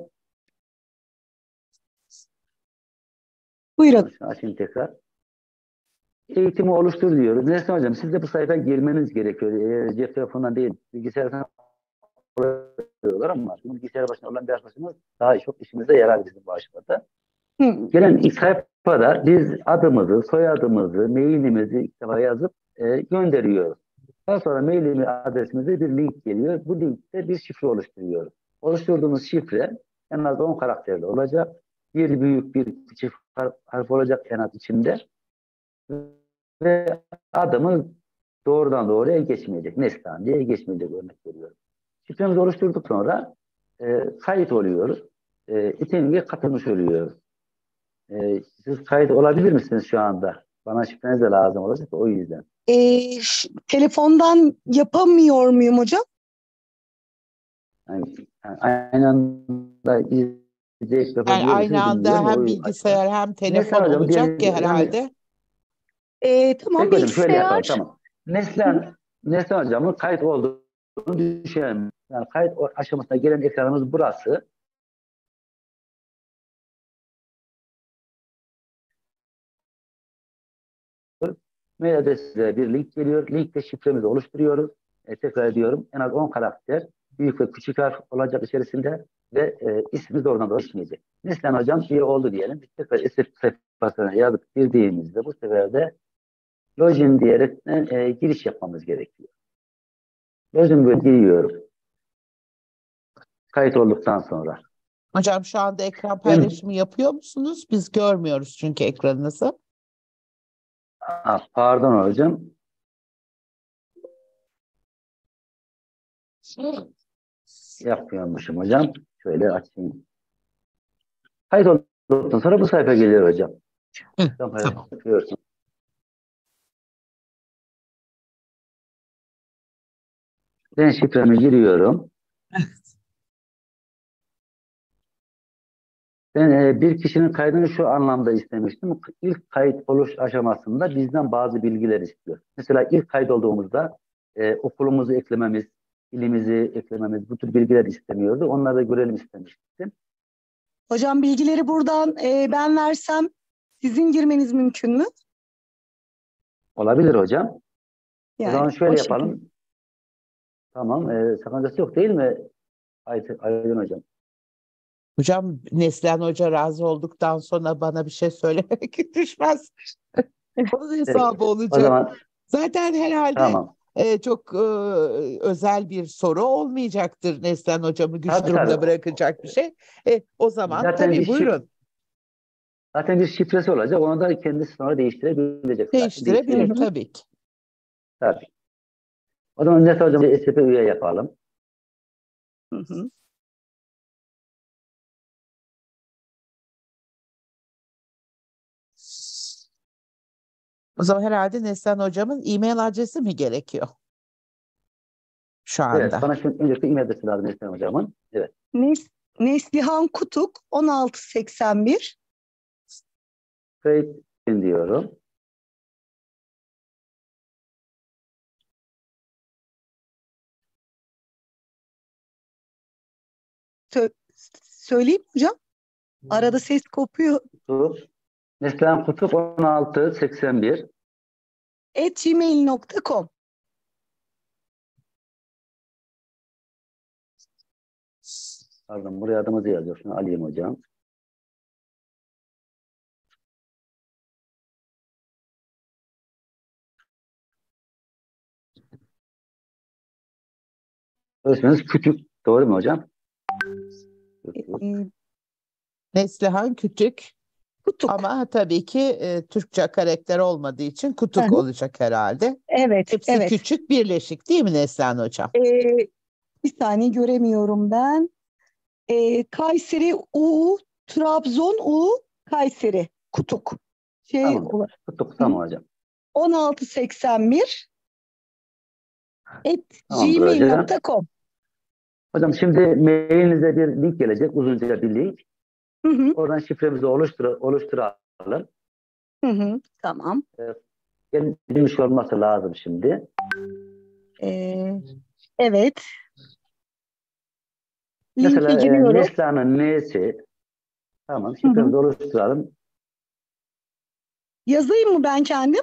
Buyurun. şunu açayım tekrar. Eğitimi oluştur diyoruz. Neslihan hocam siz de bu sayfaya girmeniz gerekiyor. Ee, cep telefonundan değil, bilgisayardan oluyorlar ama bilgisayar başında olan bir arkadaşımız daha çok işimize yarar bizim bu aşamada. Hı. Gelen ilk sayfada biz adımızı, soyadımızı, mailimizi ilk defa yazıp e, gönderiyoruz. Daha sonra mailimiz adresimize bir link geliyor. Bu linkte bir şifre oluşturuyoruz. Oluşturduğumuz şifre en az on karakterli olacak. Bir büyük bir küçük harf olacak en az içinde. Ve adımız doğrudan doğruya geçmeyecek. Neslihan diye geçmeyecek örnek veriyorum. Şifremizi oluşturduk sonra e, kayıt oluyoruz. E, eğitime katılmış oluyoruz. E, siz kayıt olabilir misiniz şu anda? Bana şifreniz de lazım olacak o yüzden. Ee, ş- telefondan yapamıyor muyum hocam? Yani, yani aynı anda izleyip Yani yapabiliyor aynı musunuz bilmiyorum. anda hem O açıdan. bilgisayar hem telefon Neslihan hocam olacak ki diyelim, yani herhalde. Ee, tamam peki hocam şöyle yapalım bilgisayar. tamam. Neslihan, Neslihan hocamın kayıt olduğunu düşünelim. Yani kayıt aşamasına gelen ekranımız burası. Mail adresine bir link geliyor. Linkte şifremizi oluşturuyoruz. E, tekrar ediyorum. En az on karakter. Büyük ve küçük harf olacak içerisinde ve e, ismimiz oradan doğru çıkmayacak. Neslihan hocam üye oldu diyelim. Biz tekrar eski sayfasına yazıp girdiğimizde bu sefer de login diyerek e, giriş yapmamız gerekiyor. Login böyle giriyorum. Kayıt olduktan sonra. Hocam şu anda ekran Ben, paylaşımı yapıyor musunuz? Biz görmüyoruz çünkü ekranınızı. ah, pardon hocam. Yapmıyormuşum hocam. Şöyle açayım. Kayıt olduktan sonra bu sayfa geliyor hocam. Hı, Tamam. tamam. Yapıyorsun. Ben şifremi giriyorum. Ben e, bir kişinin kaydını şu anlamda istemiştim. İlk kayıt oluş aşamasında bizden bazı bilgiler istiyor. Mesela ilk kaydolduğumuzda e, okulumuzu eklememiz, ilimizi eklememiz, bu tür bilgiler istemiyordu. Onları da görelim istemiştim. Hocam bilgileri buradan e, ben versem sizin girmeniz mümkün mü? Olabilir hocam. O Yani zaman şöyle o şekilde. yapalım. Tamam. E, sakıncası yok değil mi Aydın, Aydın hocam? Hocam Neslihan Hoca razı olduktan sonra bana bir şey söylemek düşmez. Onun Peki. hesabı O olacak. zaman Zaten herhalde tamam. e, çok e, özel bir soru olmayacaktır Neslihan Hocamı güç Tabii durumda tabii. bırakacak bir şey. E, o zaman Zaten bir tabii şif buyurun zaten bir şifresi olacak. Onu da kendisi sonra değiştirebilecek zaten. Hı değiştirebilir hı. Değiştirebilir. tabii ki. Tabii. O zaman Net hocam bir S P üye yapalım. Hı hı. O zaman herhalde Neslihan hocamın e-mail adresi mi gerekiyor şu Evet, anda? bana şimdi öncelikle e-mail adresi lazım Neslihan hocamın. Evet. Nes Neslihan Kutuk on altı seksen bir. Kayıt diyorum. Sö söyleyeyim mi hocam? Arada ses kopuyor. Kutup. Neslihan Kutup on altı seksen bir. at gmail nokta com. Pardon, buraya adımızı yazıyor. Şunu alayım hocam. Öğretmeniniz Küçük. Doğru mu hocam? Küçük. Ee, Neslihan Kütük Kutuk. ama tabii ki e, Türkçe karakter olmadığı için Hı Kutuk hı. olacak herhalde. Evet, Hepsi evet. küçük birleşik değil mi Neslihan hocam? Ee, bir saniye göremiyorum ben. Ee, Kayseri U, Trabzon U, Kayseri Kutuk. Şey Tamam. olarak. Kutup Hı. tamam hocam. on altı seksen bir at Tamamdır gmail hocam. nokta com. Hocam şimdi mailinize bir link gelecek. Uzunca bir link. Hı hı, Oradan şifremizi oluştur oluşturalım. hı hı, tamam. Ee, Bilmiş olması lazım şimdi. Ee, evet. Linke Mesela e, giriyorum. Neslihan'ın N'si. Tamam. Hı hı. Şifremizi oluşturalım. Yazayım mı ben kendim?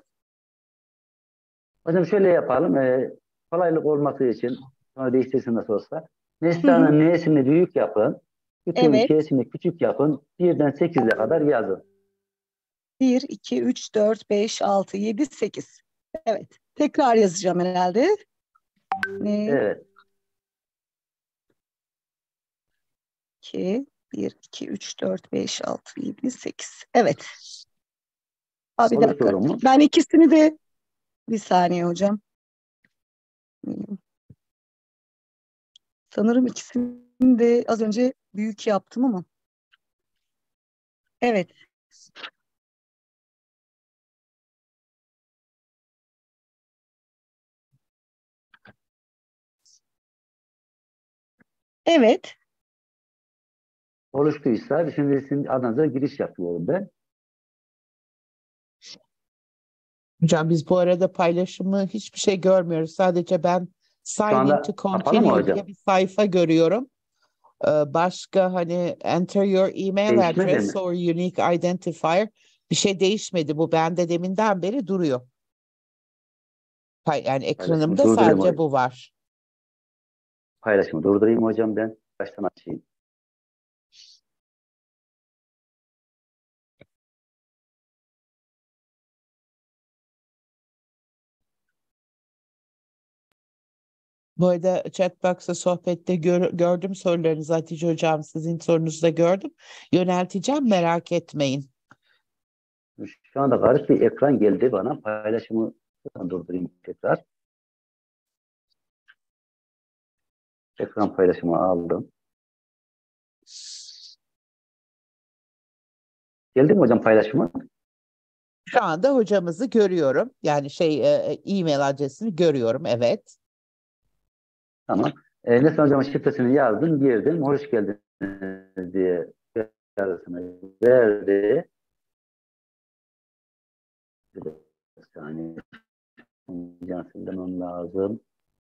Hocam şöyle yapalım. E, kolaylık olması için sonra değiştirsin nasıl olsa. Hı hı. Neslihan'ın N'sini büyük yapın. Kütüğün Evet. K'sini küçük yapın. Birden sekize kadar yazın. bir, iki, üç, dört, beş, altı, yedi, sekiz. Evet. Tekrar yazacağım herhalde. Ne? Evet. iki, bir, iki, üç, dört, beş, altı, yedi, sekiz. Evet. Aa, bir dakika. Oluşturur mu? Ben ikisini de bir saniye hocam. Sanırım ikisini de az önce büyük yaptım ama. Evet. Evet. Oluştuysa şimdi sizin adınıza giriş yapıyorum ben. Hocam biz bu arada paylaşımı hiçbir şey görmüyoruz. Sadece ben Şu sign in to anda kapalı mı continue hocam? diye bir sayfa görüyorum. Ee, Başka hani enter your email Değişmedi mi? address or unique identifier bir şey değişmedi. Bu bende deminden beri duruyor. Pay- Yani Paylaşımı ekranımda durdurayım sadece hocam. bu var. Paylaşımı durdurayım hocam ben. Baştan açayım. Bu arada chat box'ta sohbette gör- gördüm sorularınızı Hatice Hocam. Sizin sorunuzu da gördüm. Yönelteceğim merak etmeyin. Şu anda garip bir ekran geldi bana. Paylaşımı durdurayım tekrar. Ekran paylaşımı aldım. Geldi mi hocam paylaşımı? Şu anda hocamızı görüyorum. Yani şey e, e, e-mail adresini görüyorum. Evet. Tamam. E, Neslihan hocamın şifresini yazdım, girdim. Hoş geldiniz diye yarısını verdi. Bir saniye. Hocam silmem lazım.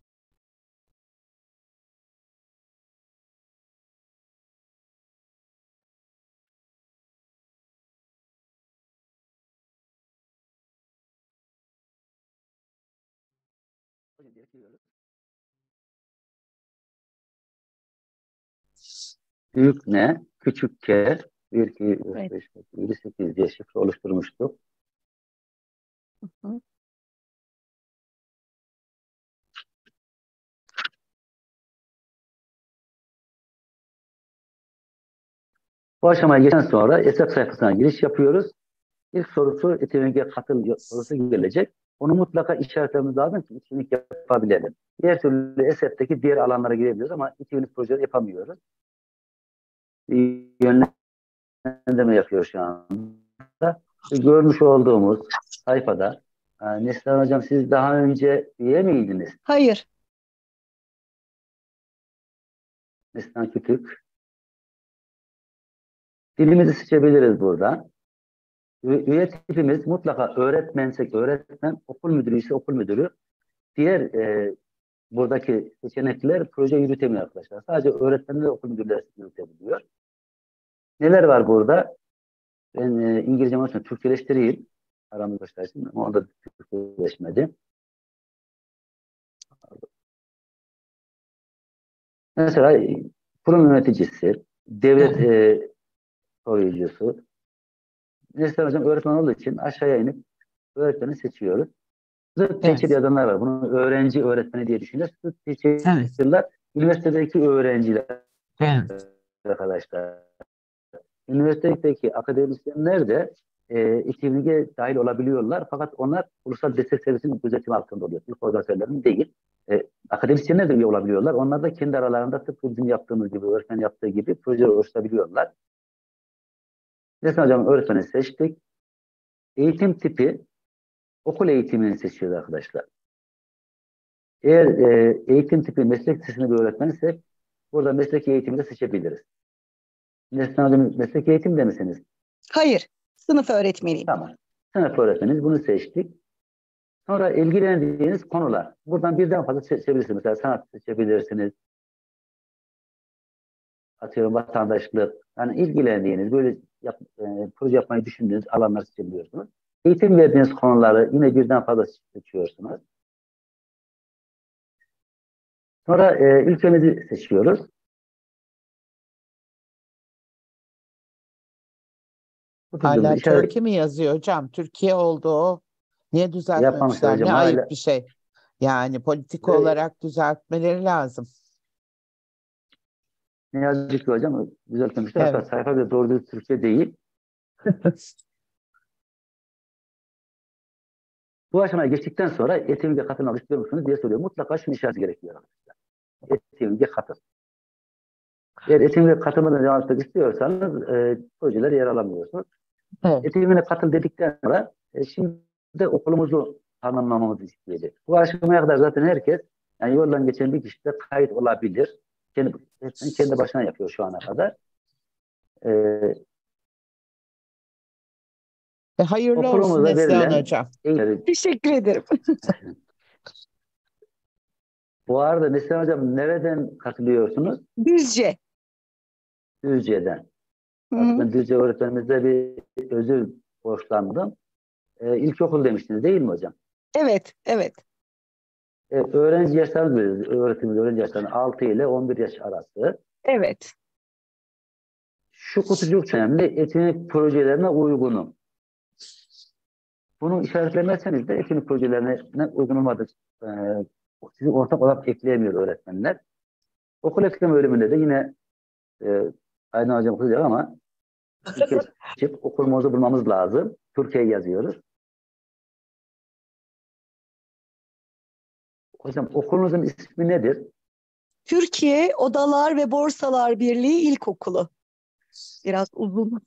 Büyük ne? Küçük K. bir, iki, üç, Evet. beş, altı, yedi, sekiz diye şifre oluşturmuştuk. Hı. Bu aşamaya geçen sonra hesap sayfasına giriş yapıyoruz. İlk sorusu etkinliğe katıl sorusu gelecek. Onu mutlaka işaretlememiz lazım ki etkinlik yapabilelim. Diğer türlü ESET'teki diğer alanlara girebiliyoruz ama etkinlik projeleri yapamıyoruz. Yönlendirme yapıyor şu anda. Görmüş olduğumuz sayfada Ha, Neslihan Hocam siz daha önce üye miydiniz? Hayır. Neslihan Kütük. Dilimizi seçebiliriz burada. Ü- Üye tipimiz mutlaka öğretmensek öğretmen, okul müdürü ise okul müdürü. Diğer e, buradaki seçenekler proje yürütemiyor arkadaşlar. Sadece öğretmenler ve okul müdürleri yürütebiliyor. Neler var burada? Ben e, İngilizce konuşuyorum. Türkçeleştireyim. Aramızda göstersin. Ama orada Türkçeleşmedi. Mesela e, kurum yöneticisi, devlet e, koruyucusu. Neslihan Hocam öğretmen olduğu için aşağıya inip öğretmeni seçiyoruz. Zıt teacher Evet. yazanlar var. Bunu öğrenci öğretmeni diye düşünüyoruz. Zıt Evet. teacher'lar üniversitedeki öğrenciler Evet. arkadaşlar. Üniversitedeki akademisyenler de e, etkinliğe dahil olabiliyorlar. Fakat onlar ulusal destek servisinin gözetimi altında oluyor. İlk organizatörlerin değil. E, akademisyenler de üye olabiliyorlar. Onlar da kendi aralarında tıpkı bizim yaptığımız gibi, öğretmen yaptığı gibi projeler oluşturabiliyorlar. Neslihan Hocam öğretmeni seçtik. Eğitim tipi okul eğitimini seçiyoruz arkadaşlar. Eğer e, eğitim tipi meslek lisesinde bir öğretmensek burada meslek eğitimi de seçebiliriz. Neslihan Hocam meslek eğitim de misiniz? Hayır. Sınıf öğretmeniyim. Tamam. Sınıf öğretmeniz bunu seçtik. Sonra ilgilendiğiniz konular. Buradan birden fazla seçebilirsiniz. Mesela sanat seçebilirsiniz. Atıyorum vatandaşlık. Yani ilgilendiğiniz, böyle yap, e, proje yapmayı düşündüğünüz alanlar seçebiliyorsunuz. Eğitim verdiğiniz konuları yine birden fazla seçiyorsunuz. Sonra e, ülkemizi seçiyoruz. Bu Hala tuzumuzu işaret Türkiye mi yazıyor hocam? Türkiye oldu o. Niye yapmamışlar düzeltmemişler? hocam. Ne ayıp Hala bir şey. Yani politika e, olarak düzeltmeleri lazım. ne yazık ki hocam düzeltmemişler. Hatta Evet. sayfa bile doğru düz Türkçe değil. Bu aşamaya geçtikten sonra etkinliğe katılmak istiyor musunuz diye soruyor. Mutlaka şunu işaret gerekiyor arkadaşlar. Etkinliğe katıl. Eğer etkinliğe katılmadan devam etmek istiyorsanız e, projelere yer alamıyorsunuz. Evet. Etkinliğe katıl dedikten sonra e, şimdi de okulumuzu tanımlamamızı isteyecek. Bu aşamaya kadar zaten herkes yani yoldan geçen bir kişi de kayıt olabilir. Kendi, kendi başına yapıyor şu ana kadar. E, E, hayırlı olsun okulumuza Neslihan verilen hocam. eğitim. Teşekkür ederim. Bu arada Neslihan Hocam nereden katılıyorsunuz? Düzce. Düzce'den. Hı Bak hı. ben Düzce öğretmenimize bir özür borçlandım. E, ilkokul demiştiniz değil mi hocam? Evet, evet. E, öğrenci yaşlarını veriyoruz. Öğretimimiz öğrenci yaşlarını altı ile on bir yaş arası. Evet. Şu kutucuk çok önemli. Etkinlik projelerine uygunum. Bunu işaretlemezseniz de etkinlik projelerine uygun olmadık. E, sizi ortak olarak ekleyemiyor öğretmenler. Okul ekleme bölümünde de yine e, Aydın Hocam kızacak ama Türkiye seçip okulumuzu bulmamız lazım. Türkiye yazıyoruz. Hocam okulunuzun ismi nedir? Türkiye Odalar ve Borsalar Birliği İlkokulu. Biraz uzun.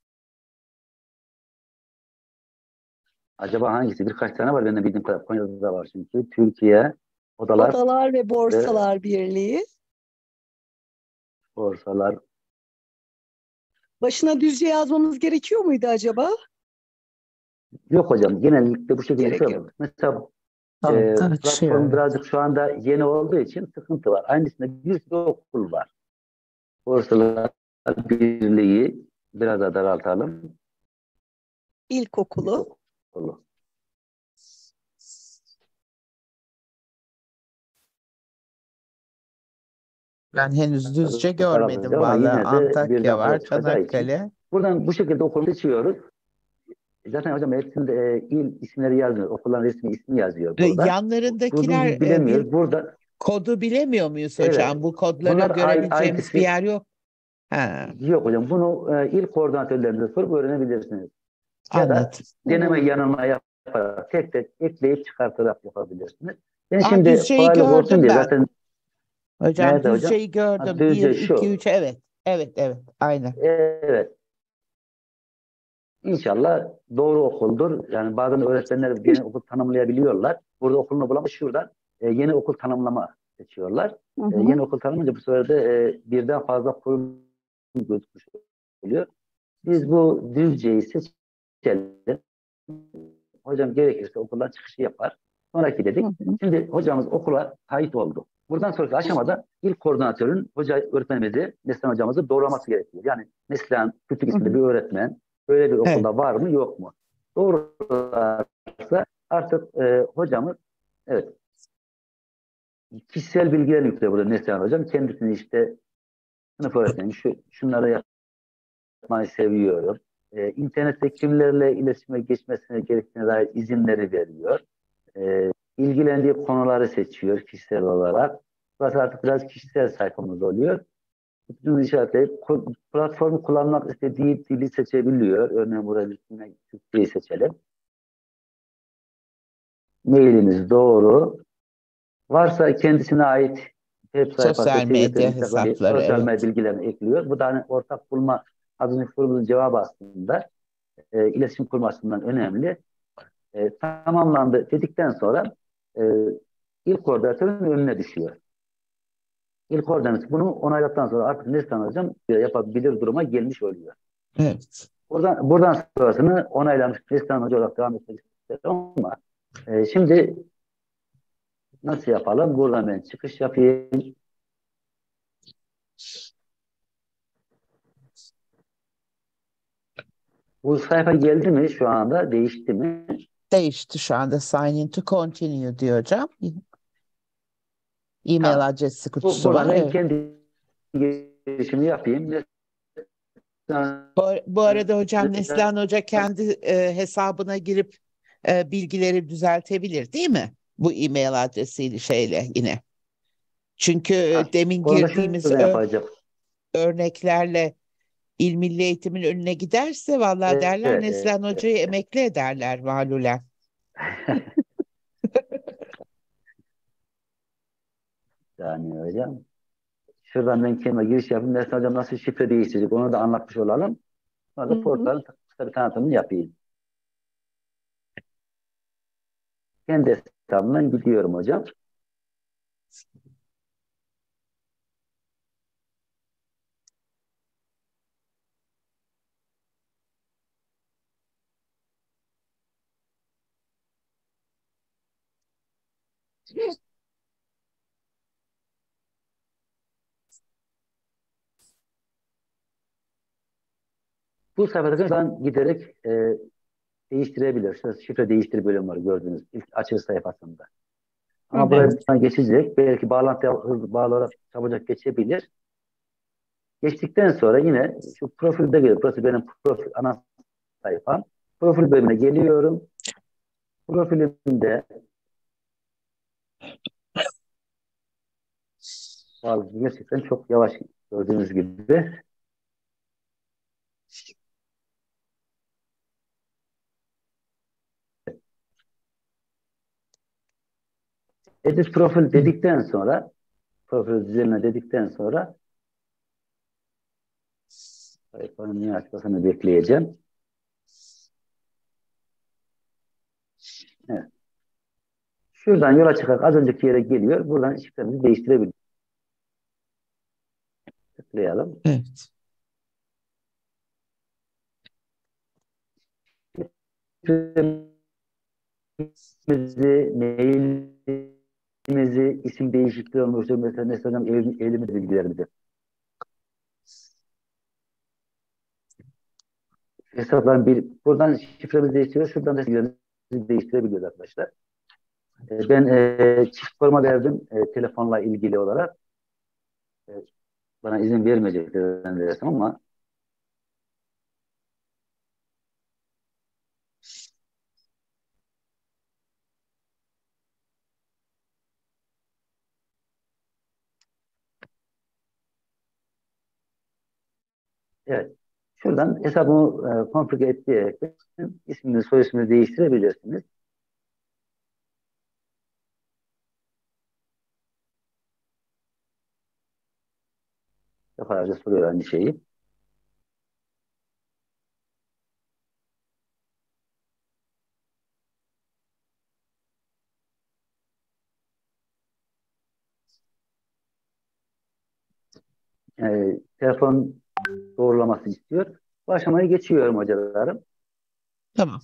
Acaba hangisi? Birkaç tane var. Ben de bildiğim kadar Konya'da da var çünkü. Türkiye Odalar Odalar ve ve Borsalar Birliği. Borsalar. Başına Düzce yazmamız gerekiyor muydu acaba? Yok hocam. Genellikle bu şekilde Gerek yok. yapıyoruz. Mesela Tamam, e, tartışıyor. platform birazcık şu anda yeni olduğu için sıkıntı var. Aynısında bir sürü okul var. Borsalar Birliği biraz daha daraltalım. İlkokulu. Okulu. Ben henüz Düzce görmedim Daraltacağım ama vallahi. yine de Antakya birden fazla var, çıkacağı için. Çanakkale. Buradan bu şekilde okulu seçiyoruz. Zaten hocam hepsinde e, il isimleri yazmıyor. Okulların resmi ismi yazıyor E, burada. yanlarındakiler Kodumuzu e, bir bilemiyoruz. Burada kodu bilemiyor muyuz evet. hocam? Bu kodları Bunlar görebileceğimiz bir I T'si yer yok. Ha, yok hocam. Bunu e, il koordinatörlerinize sorup öğrenebilirsiniz. Ya da anladım. deneme Hmm. yanılma yaparak tek tek ekleyip çıkartarak yapabilirsiniz. Ben Aa, şimdi Düzce'yi kolaylık olsun gördüm diye ben. zaten Hocam nerede hocam? Düzce'yi Ha, gördüm. Bir, Düzce iki, şu. üç. Evet. Evet, evet. Aynen. Evet. İnşallah doğru okuldur. Yani bazen öğretmenler yeni okul tanımlayabiliyorlar. Burada okulunu bulamış şuradan e, yeni okul tanımlama seçiyorlar. Hı E, hı. yeni okul tanımlayınca bu sefer de e, birden fazla kurum gözükmüş oluyor. Biz bu Düzce'yi seçelim. Hocam gerekirse okuldan çıkışı yapar. Sonraki Hı dedik. hı. Şimdi hocamız okula kayıt oldu. Buradan sonraki aşamada ilk koordinatörün hoca öğretmenimizi, Neslihan hocamızı doğrulaması gerekiyor. Yani Neslihan Kütük Hı isminde hı. bir öğretmen böyle bir Evet. okulda var mı yok mu? Doğrularsa artık e, hocamız evet kişisel bilgiler yüklüyor burada Neslihan hocam. Kendisini işte sınıf öğretmeni şu, şunları yapmayı seviyorum. E, internette kimlerle iletişime geçmesine gerektiğine dair izinleri veriyor. E, ilgilendiği konuları seçiyor kişisel olarak. Burası artık biraz kişisel sayfamız oluyor. Bütün işaretleyip platformu kullanmak istediği dili seçebiliyor. Örneğin burada Türkçeyi seçelim. Mailimiz doğru. Varsa kendisine ait web sayfası, Sosyal Twitter, medya Instagram, hesapları, sosyal medya evet. bilgilerini ekliyor. Bu da hani ortak bulma az önce sorumuzun cevabı aslında. E, iletişim kurma açısından önemli. E, tamamlandı dedikten sonra e, ilk koordinatörün önüne düşüyor. İlk koordinatör bunu onayladıktan sonra artık Neslihan hocam yapabilir duruma gelmiş oluyor. Evet. Buradan, buradan sonrasını onaylamış Neslihan hoca olarak devam etmek istedim ama e, şimdi nasıl yapalım? Buradan ben çıkış yapayım. Bu sayfa geldi mi şu anda? Değişti mi? Değişti şu anda. Sign in to continue diyor hocam. E-mail Tamam. adresi Bu, kutusu buradan var. ben Evet. kendi girişimi yapayım. Neslihan Bu, bu arada hocam Neslihan Hoca kendi e, hesabına girip e, bilgileri düzeltebilir, değil mi? Bu e-mail adresiyle şeyle yine. Çünkü e, demin onu da girdiğimiz şuradan ö- yapacak. örneklerle İl Milli Eğitim'in önüne giderse vallahi derler Evet. Neslihan Evet. Hoca'yı emekli ederler malulen. Yani hocam. Şuradan ben kendime giriş yapayım. Neslihan hocam nasıl şifre değiştirecek onu da anlatmış olalım. Sonra Hı da hı. portalın kısa bir tanıtımını yapayım. Kendi hesabımdan gidiyorum hocam. Bu sayfada şuradan giderek e, değiştirebilir. Şurada şifre değiştir bölüm var gördüğünüz ilk açılış sayfasında. Hı Ama hı. Evet. buraya geçecek. Belki bağlantıya hızlı bağlı olarak çabucak geçebilir. Geçtikten sonra yine şu profilde geliyor. Burası benim profil ana sayfam. Profil bölümüne geliyorum. Profilimde bazı gerçekten çok yavaş gördüğünüz gibi. Edit profil Hı. dedikten sonra profil düzenle dedikten sonra sayfanın niye açmasını bekleyeceğim. Evet. Şuradan yola çıkarak az önceki yere geliyor. Buradan şifremizi değiştirebiliriz. Tıklayalım. Evet. Şifremizi, mailimizi, isim değişikliği olmuştur. Mesela mesela ev, evlimiz bilgilerimizi. Hesapların bir, buradan şifremizi değiştiriyor. Şuradan da bilgilerimizi değiştirebiliyoruz arkadaşlar. E, Ben e, çift forma verdim e, telefonla ilgili olarak. E, bana izin vermeyecekler zannedersem ama evet. Şuradan hesabımı e, konfigüre ekleyerek ismini, soy ismini değiştirebilirsiniz. Defalarca soruyor aynı şeyi. e, telefon doğrulaması istiyor. Bu aşamayı geçiyorum hocalarım. Tamam.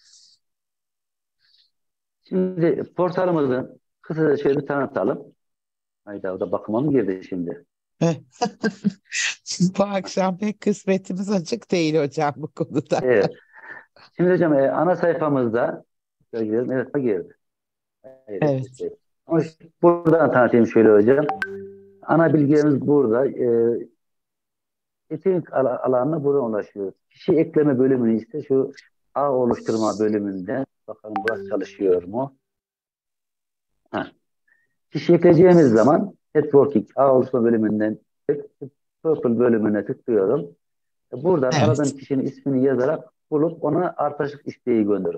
Şimdi portalımızı kısaca şöyle bir tanıtalım. Hayda, o da bakıma mı girdi şimdi? Heh. Bu akşam pek kısmetimiz açık değil hocam bu konuda. Evet. Şimdi hocam e, ana sayfamızda şöyle gidelim. Evet, bak girdi. Evet, Evet. işte. Ama şu- buradan tanıtayım şöyle hocam. Ana bilgilerimiz burada. E, Seçenek al- alanına buradan ulaşıyoruz. Kişi ekleme bölümünü ise şu ağ oluşturma bölümünde. Bakalım burası çalışıyor mu? Ha. Kişi ekleyeceğimiz zaman Networking ağ oluşturma bölümünden tık, tık, Purple bölümüne tıklıyorum. Buradan aradığım Evet. kişinin ismini yazarak bulup ona arkadaşlık isteği gönderirim.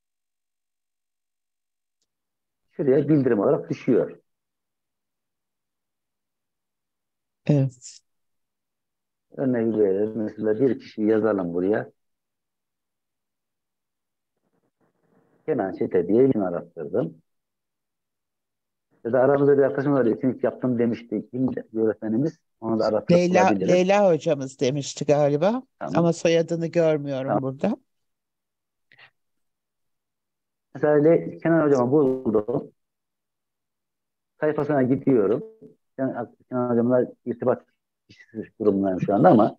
Şuraya bildirim olarak düşüyor. Evet. Örnek verelim. Mesela bir kişiyi yazalım buraya. Kenan Çete diye isim arattırdım. Ya da aramızda bir arkadaşım var. Etkinlik yaptım demişti. Kimdi öğretmenimiz? Onu da arattırıp Leyla, bulabilirim. Leyla hocamız demişti galiba. Tamam. Ama soyadını görmüyorum Tamam. burada. Mesela Le- Kenan hocama buldum. Sayfasına gidiyorum. Kenan, Kenan hocamla irtibat kişisi durumundayım şu anda ama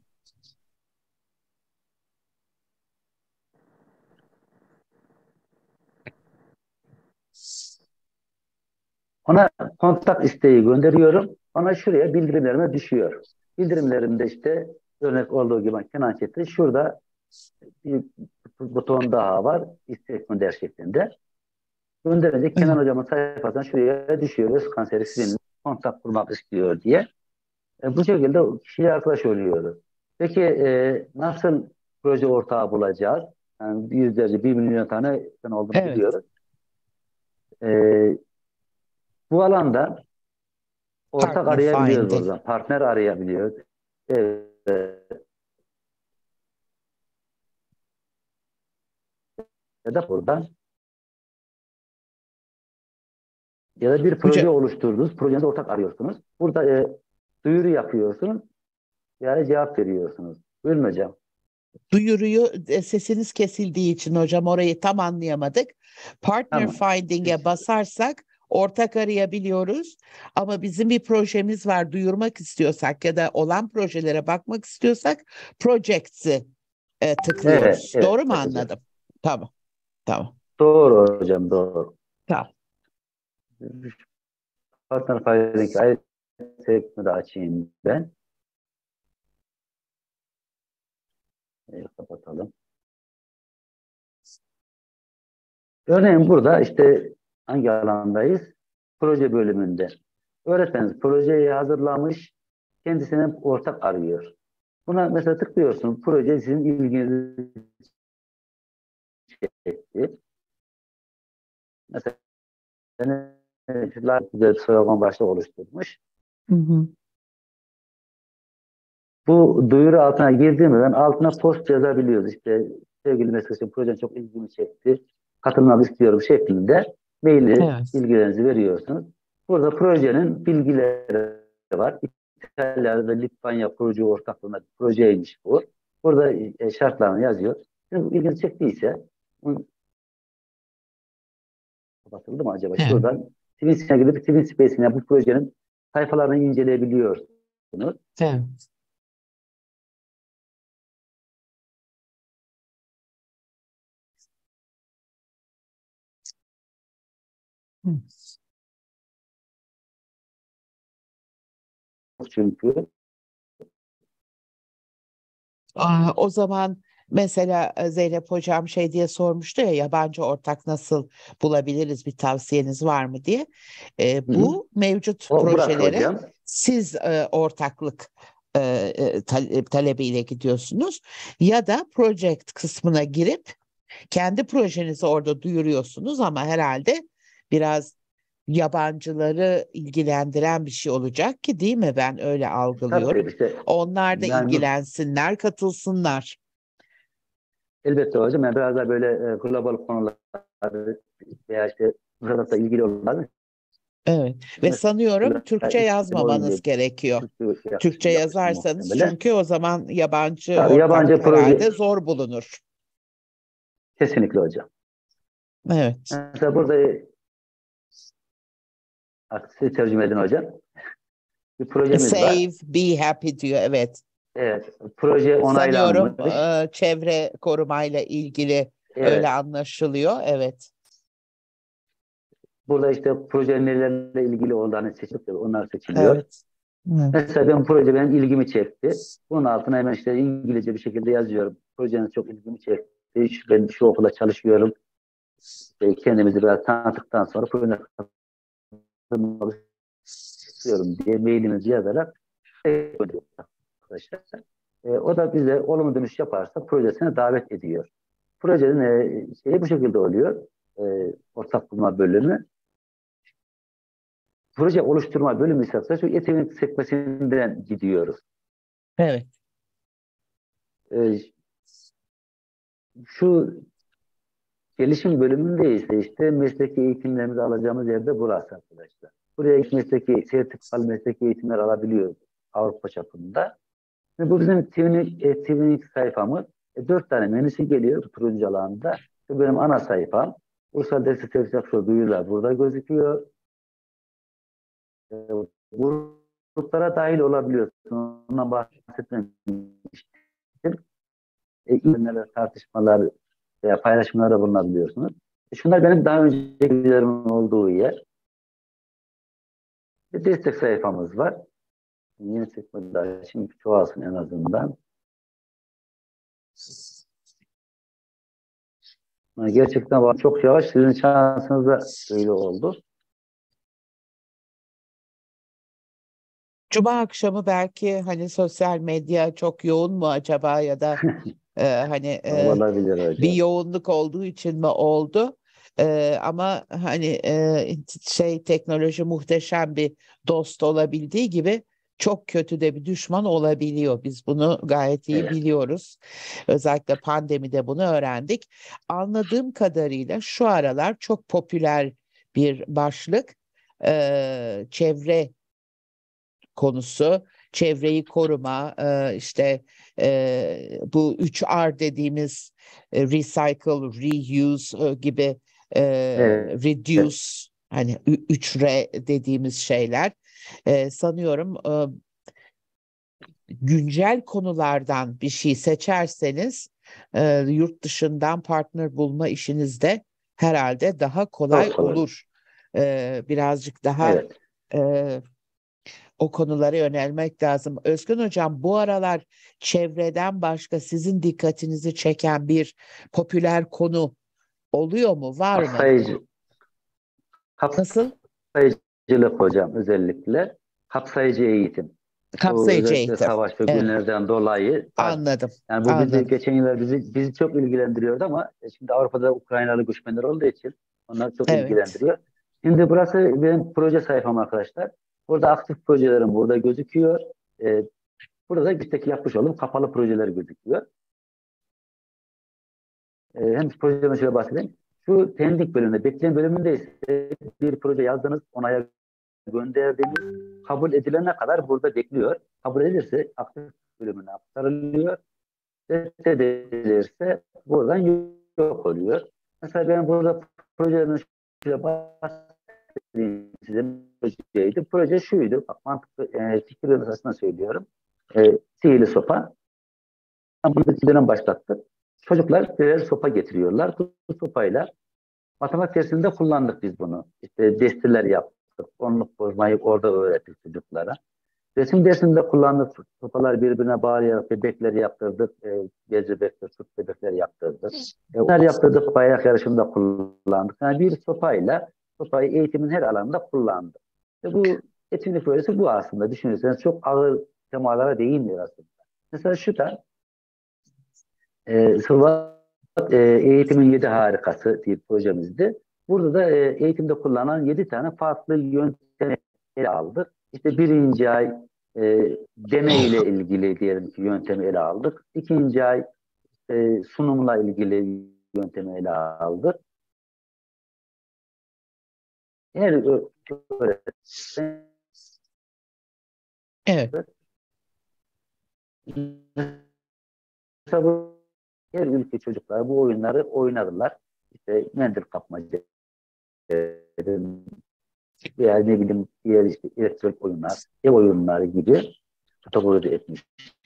ona kontak isteği gönderiyorum. Ona şuraya bildirimlerime düşüyor. Bildirimlerimde işte örnek olduğu gibi Kenan Çetin şurada bir buton daha var. İstek gönder şeklinde. Gönderince Kenan Evet. hocamın sayfasından şuraya düşüyor. Öz kanseri sizinle kontak kurmak istiyor diye. E, bu şekilde o kişiye arkadaş oluyoruz. Peki e, nasıl proje ortağı bulacağız? Yani yüzlerce, bir milyon tane insan olduğunu Evet. biliyoruz. E, Bu alanda ortak Partner arayabiliyoruz finding. buradan. Partner arayabiliyoruz. Evet. Ya da buradan ya da bir Hocam proje oluşturdunuz. Projenize ortak arıyorsunuz. Burada e, duyuru yapıyorsunuz. Yani cevap veriyorsunuz. Buyurun hocam. duyuruyu e, sesiniz kesildiği için hocam orayı tam anlayamadık. Partner Tamam. finding'e basarsak ortak arayabiliyoruz. Ama bizim bir projemiz var duyurmak istiyorsak ya da olan projelere bakmak istiyorsak projects'i e, Evet, tıklıyoruz. evet, Doğru mu evet hocam. anladım? Tamam, tamam, Doğru hocam, doğru. tamam. Partner Firing ayet sekme de açayım ben. E, kapatalım. Örneğin burada işte hangi alandayız? Proje bölümünde. Öğretmeniniz projeyi hazırlamış, kendisine ortak arıyor. Buna mesela tıklıyorsun, proje sizin ilginizi çekti. Mesela güzel bir slogan başlığı oluşturmuş. Hı hı. Bu duyuru altına girdiğimizden altına post yazabiliyoruz. İşte sevgili meslektaşım projen çok ilgimi çekti. Katılmak istiyorum şeklinde maili Evet. bilgilerinizi veriyorsunuz. Burada projenin bilgileri var. İtalya ve Litvanya kurucu ortaklığında bir projeymiş bu. Burada e, şartlarını yazıyor. Şimdi bu ilginizi çektiyse bu kapatıldı mı acaba? Evet. Şuradan TwinSpace'e gidip TwinSpace'ine bu projenin sayfalarını inceleyebiliyorsunuz. Evet. Hı. Çünkü Aa, o zaman mesela e, Zeynep hocam şey diye sormuştu ya yabancı ortak nasıl bulabiliriz bir tavsiyeniz var mı diye. E, hı hı. bu mevcut O burası projelere hocam. siz e, ortaklık e, e, ta- talebiyle gidiyorsunuz ya da project kısmına girip kendi projenizi orada duyuruyorsunuz ama herhalde biraz yabancıları ilgilendiren bir şey olacak ki değil mi? Ben öyle algılıyorum. Tabii işte Onlar da yani ilgilensinler, katılsınlar. elbette hocam yani biraz da böyle e, global konular veya işte müfredatla ilgili olanlar Evet. Ve sanıyorum Mesela Türkçe istediğim oyun yazmamanız diye gerekiyor. Türkçe Türkçe yaklaşım yapmıştım yazarsanız muhtemelen. çünkü o zaman yabancı Tabii ortak yabancı proje herhalde zor bulunur. kesinlikle hocam. Evet. Mesela burada artık siz tercüme edin hocam. Bir projemiz var. Save, be happy diyor. Evet. Evet, proje Sanıyorum onaylanmış. e, çevre korumayla ilgili öyle Evet, anlaşılıyor. Evet. burada işte projenin nelerle ilgili olduğunu seçip onlar seçiliyor. Evet. Hı. Mesela ben proje benim ilgimi çekti. Bunun altına hemen işte İngilizce bir şekilde yazıyorum. Projeniz çok ilgimi çekti. Şu- Ben şu okulda çalışıyorum. İşte kendimizi biraz tanıttıktan sonra projeye katılmak istiyorum diye mailimizi yazarak şey koyuyoruz arkadaşlar. E, o da bize olumlu dönüş yaparsa projesine davet ediyor. Projenin e, şeyi bu şekilde oluyor. E, ortak bulma bölümü. Proje oluşturma bölümü ise şu yetenek sekmesinden gidiyoruz. Evet. E, şu gelişim bölümünde ise işte mesleki eğitimlerimizi alacağımız yerde burası arkadaşlar. Buraya mesleki, sertifikalı mesleki eğitimler alabiliyoruz Avrupa çapında. Ve bu bizim Twinning, e, Twinning sayfamız. E, dört tane menüsü geliyor turuncu alanda. Bu benim ana sayfam. Ulusal Destek Sertifikası duyurular burada gözüküyor. E, gruplara dahil olabiliyorsun. Ondan bahsetmemiştim. E, ürünler, tartışmalar veya paylaşımlarda bulunabiliyorsunuz. E, şunlar benim daha önceki videolarımın olduğu yer. Bir destek sayfamız var. Yeni sekmeler şimdi çoğalsın en azından. Yani gerçekten var. Çok yavaş. Sizin şansınız da öyle oldu. Cuma akşamı belki hani sosyal medya çok yoğun mu acaba ya da e, hani e, Olabilir bir hocam. yoğunluk olduğu için mi oldu? E, ama hani e, şey teknoloji muhteşem bir dost olabildiği gibi çok kötü de bir düşman olabiliyor. Biz bunu gayet iyi Evet. biliyoruz. Özellikle pandemide bunu öğrendik. Anladığım kadarıyla şu aralar çok popüler bir başlık e, çevre konusu, çevreyi koruma, e, işte e, bu üç R dediğimiz e, recycle, reuse e, gibi e, Evet. reduce, hani ü- üç R dediğimiz şeyler. E, sanıyorum e, güncel konulardan bir şey seçerseniz e, yurt dışından partner bulma işiniz de herhalde daha kolay Çok kolay. olur. E, birazcık daha Evet. e, o konulara yönelmek lazım. Özgün Hocam, bu aralar çevreden başka sizin dikkatinizi çeken bir popüler konu oluyor mu? Var mı? Kapsayıcı, Nasıl? kapsayıcılık hocam özellikle. Kapsayıcı eğitim. Bu Kapsayıcı özellikle eğitim. savaş ve Evet, günlerden dolayı tabii. anladım. Yani bu bizi Anladım. geçen yıllar bizi bizi çok ilgilendiriyordu ama e, şimdi Avrupa'da Ukraynalı göçmenler olduğu için onlar çok Evet. ilgilendiriyor. Şimdi burası benim proje sayfam arkadaşlar. Burada aktif projelerim burada gözüküyor. Ee, burada da istek yapmış olduğum kapalı projeler gözüküyor. Ee, hem projeden şöyle bahsedeyim. Şu pending bölümünde, bekleyen bölümünde ise bir proje yazdınız, onaya gönderdiniz. Kabul edilene kadar burada bekliyor. Kabul edilirse aktif bölümüne aktarılıyor. Reddedilirse buradan yok oluyor. Mesela ben burada projelerin şöyle bahsedeyim size projeydi. Proje şuydu. Bak, mantıklı e, fikir arasında söylüyorum. E, sihirli sopa. Bunu bir dönem başlattık. Çocuklar birer sopa getiriyorlar. Bu sopayla matematik dersinde kullandık biz bunu. İşte destiler yaptık. Onluk bozmayı orada öğrettik çocuklara. Resim dersinde kullandık. Sopalar birbirine bağlayarak bebekler yaptırdık. E, gez bebekler, süt bebekler yaptırdık. E, onlar yaptırdık. Bayrak yarışında kullandık. Yani bir sopayla sopayı eğitimin her alanında kullandık. E, bu etkinlik projesi bu aslında. Düşünürseniz çok ağır temalara değinmiyor aslında. Mesela şu da e, Sıvat e, eğitimin yedi harikası diye bir projemizdi. Burada da e, eğitimde kullanılan yedi tane farklı yöntemi ele aldık. İşte birinci ay e, deney ile ilgili diyelim ki yöntemi ele aldık. İkinci ay e, sunumla ilgili yöntemi ele aldık. Her ö- öğretmen Evet. mesela bu- her ülke çocuklar bu oyunları oynadılar. İşte mendil kapmaca veya ne bileyim diğer işte elektronik oyunlar, ev oyunları gibi kategorize etmiş.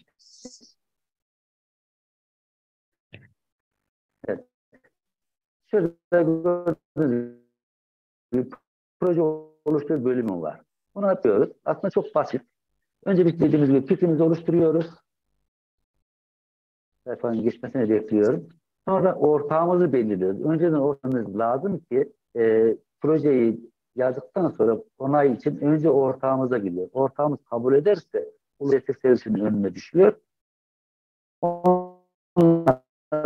Evet. Şurada gördüğünüz gibi proje oluştur bölümü var. Bunu yapıyoruz. Aslında çok basit. Önce biz dediğimiz gibi fikrimizi oluşturuyoruz. Sayfanın geçmesini bekliyorum. Sonra ortağımızı belirliyoruz. Önceden ortağımız lazım ki e, projeyi yazdıktan sonra onay için önce ortağımıza gidiyor. Ortağımız kabul ederse bu destek servisinin önüne düşüyor. Ondan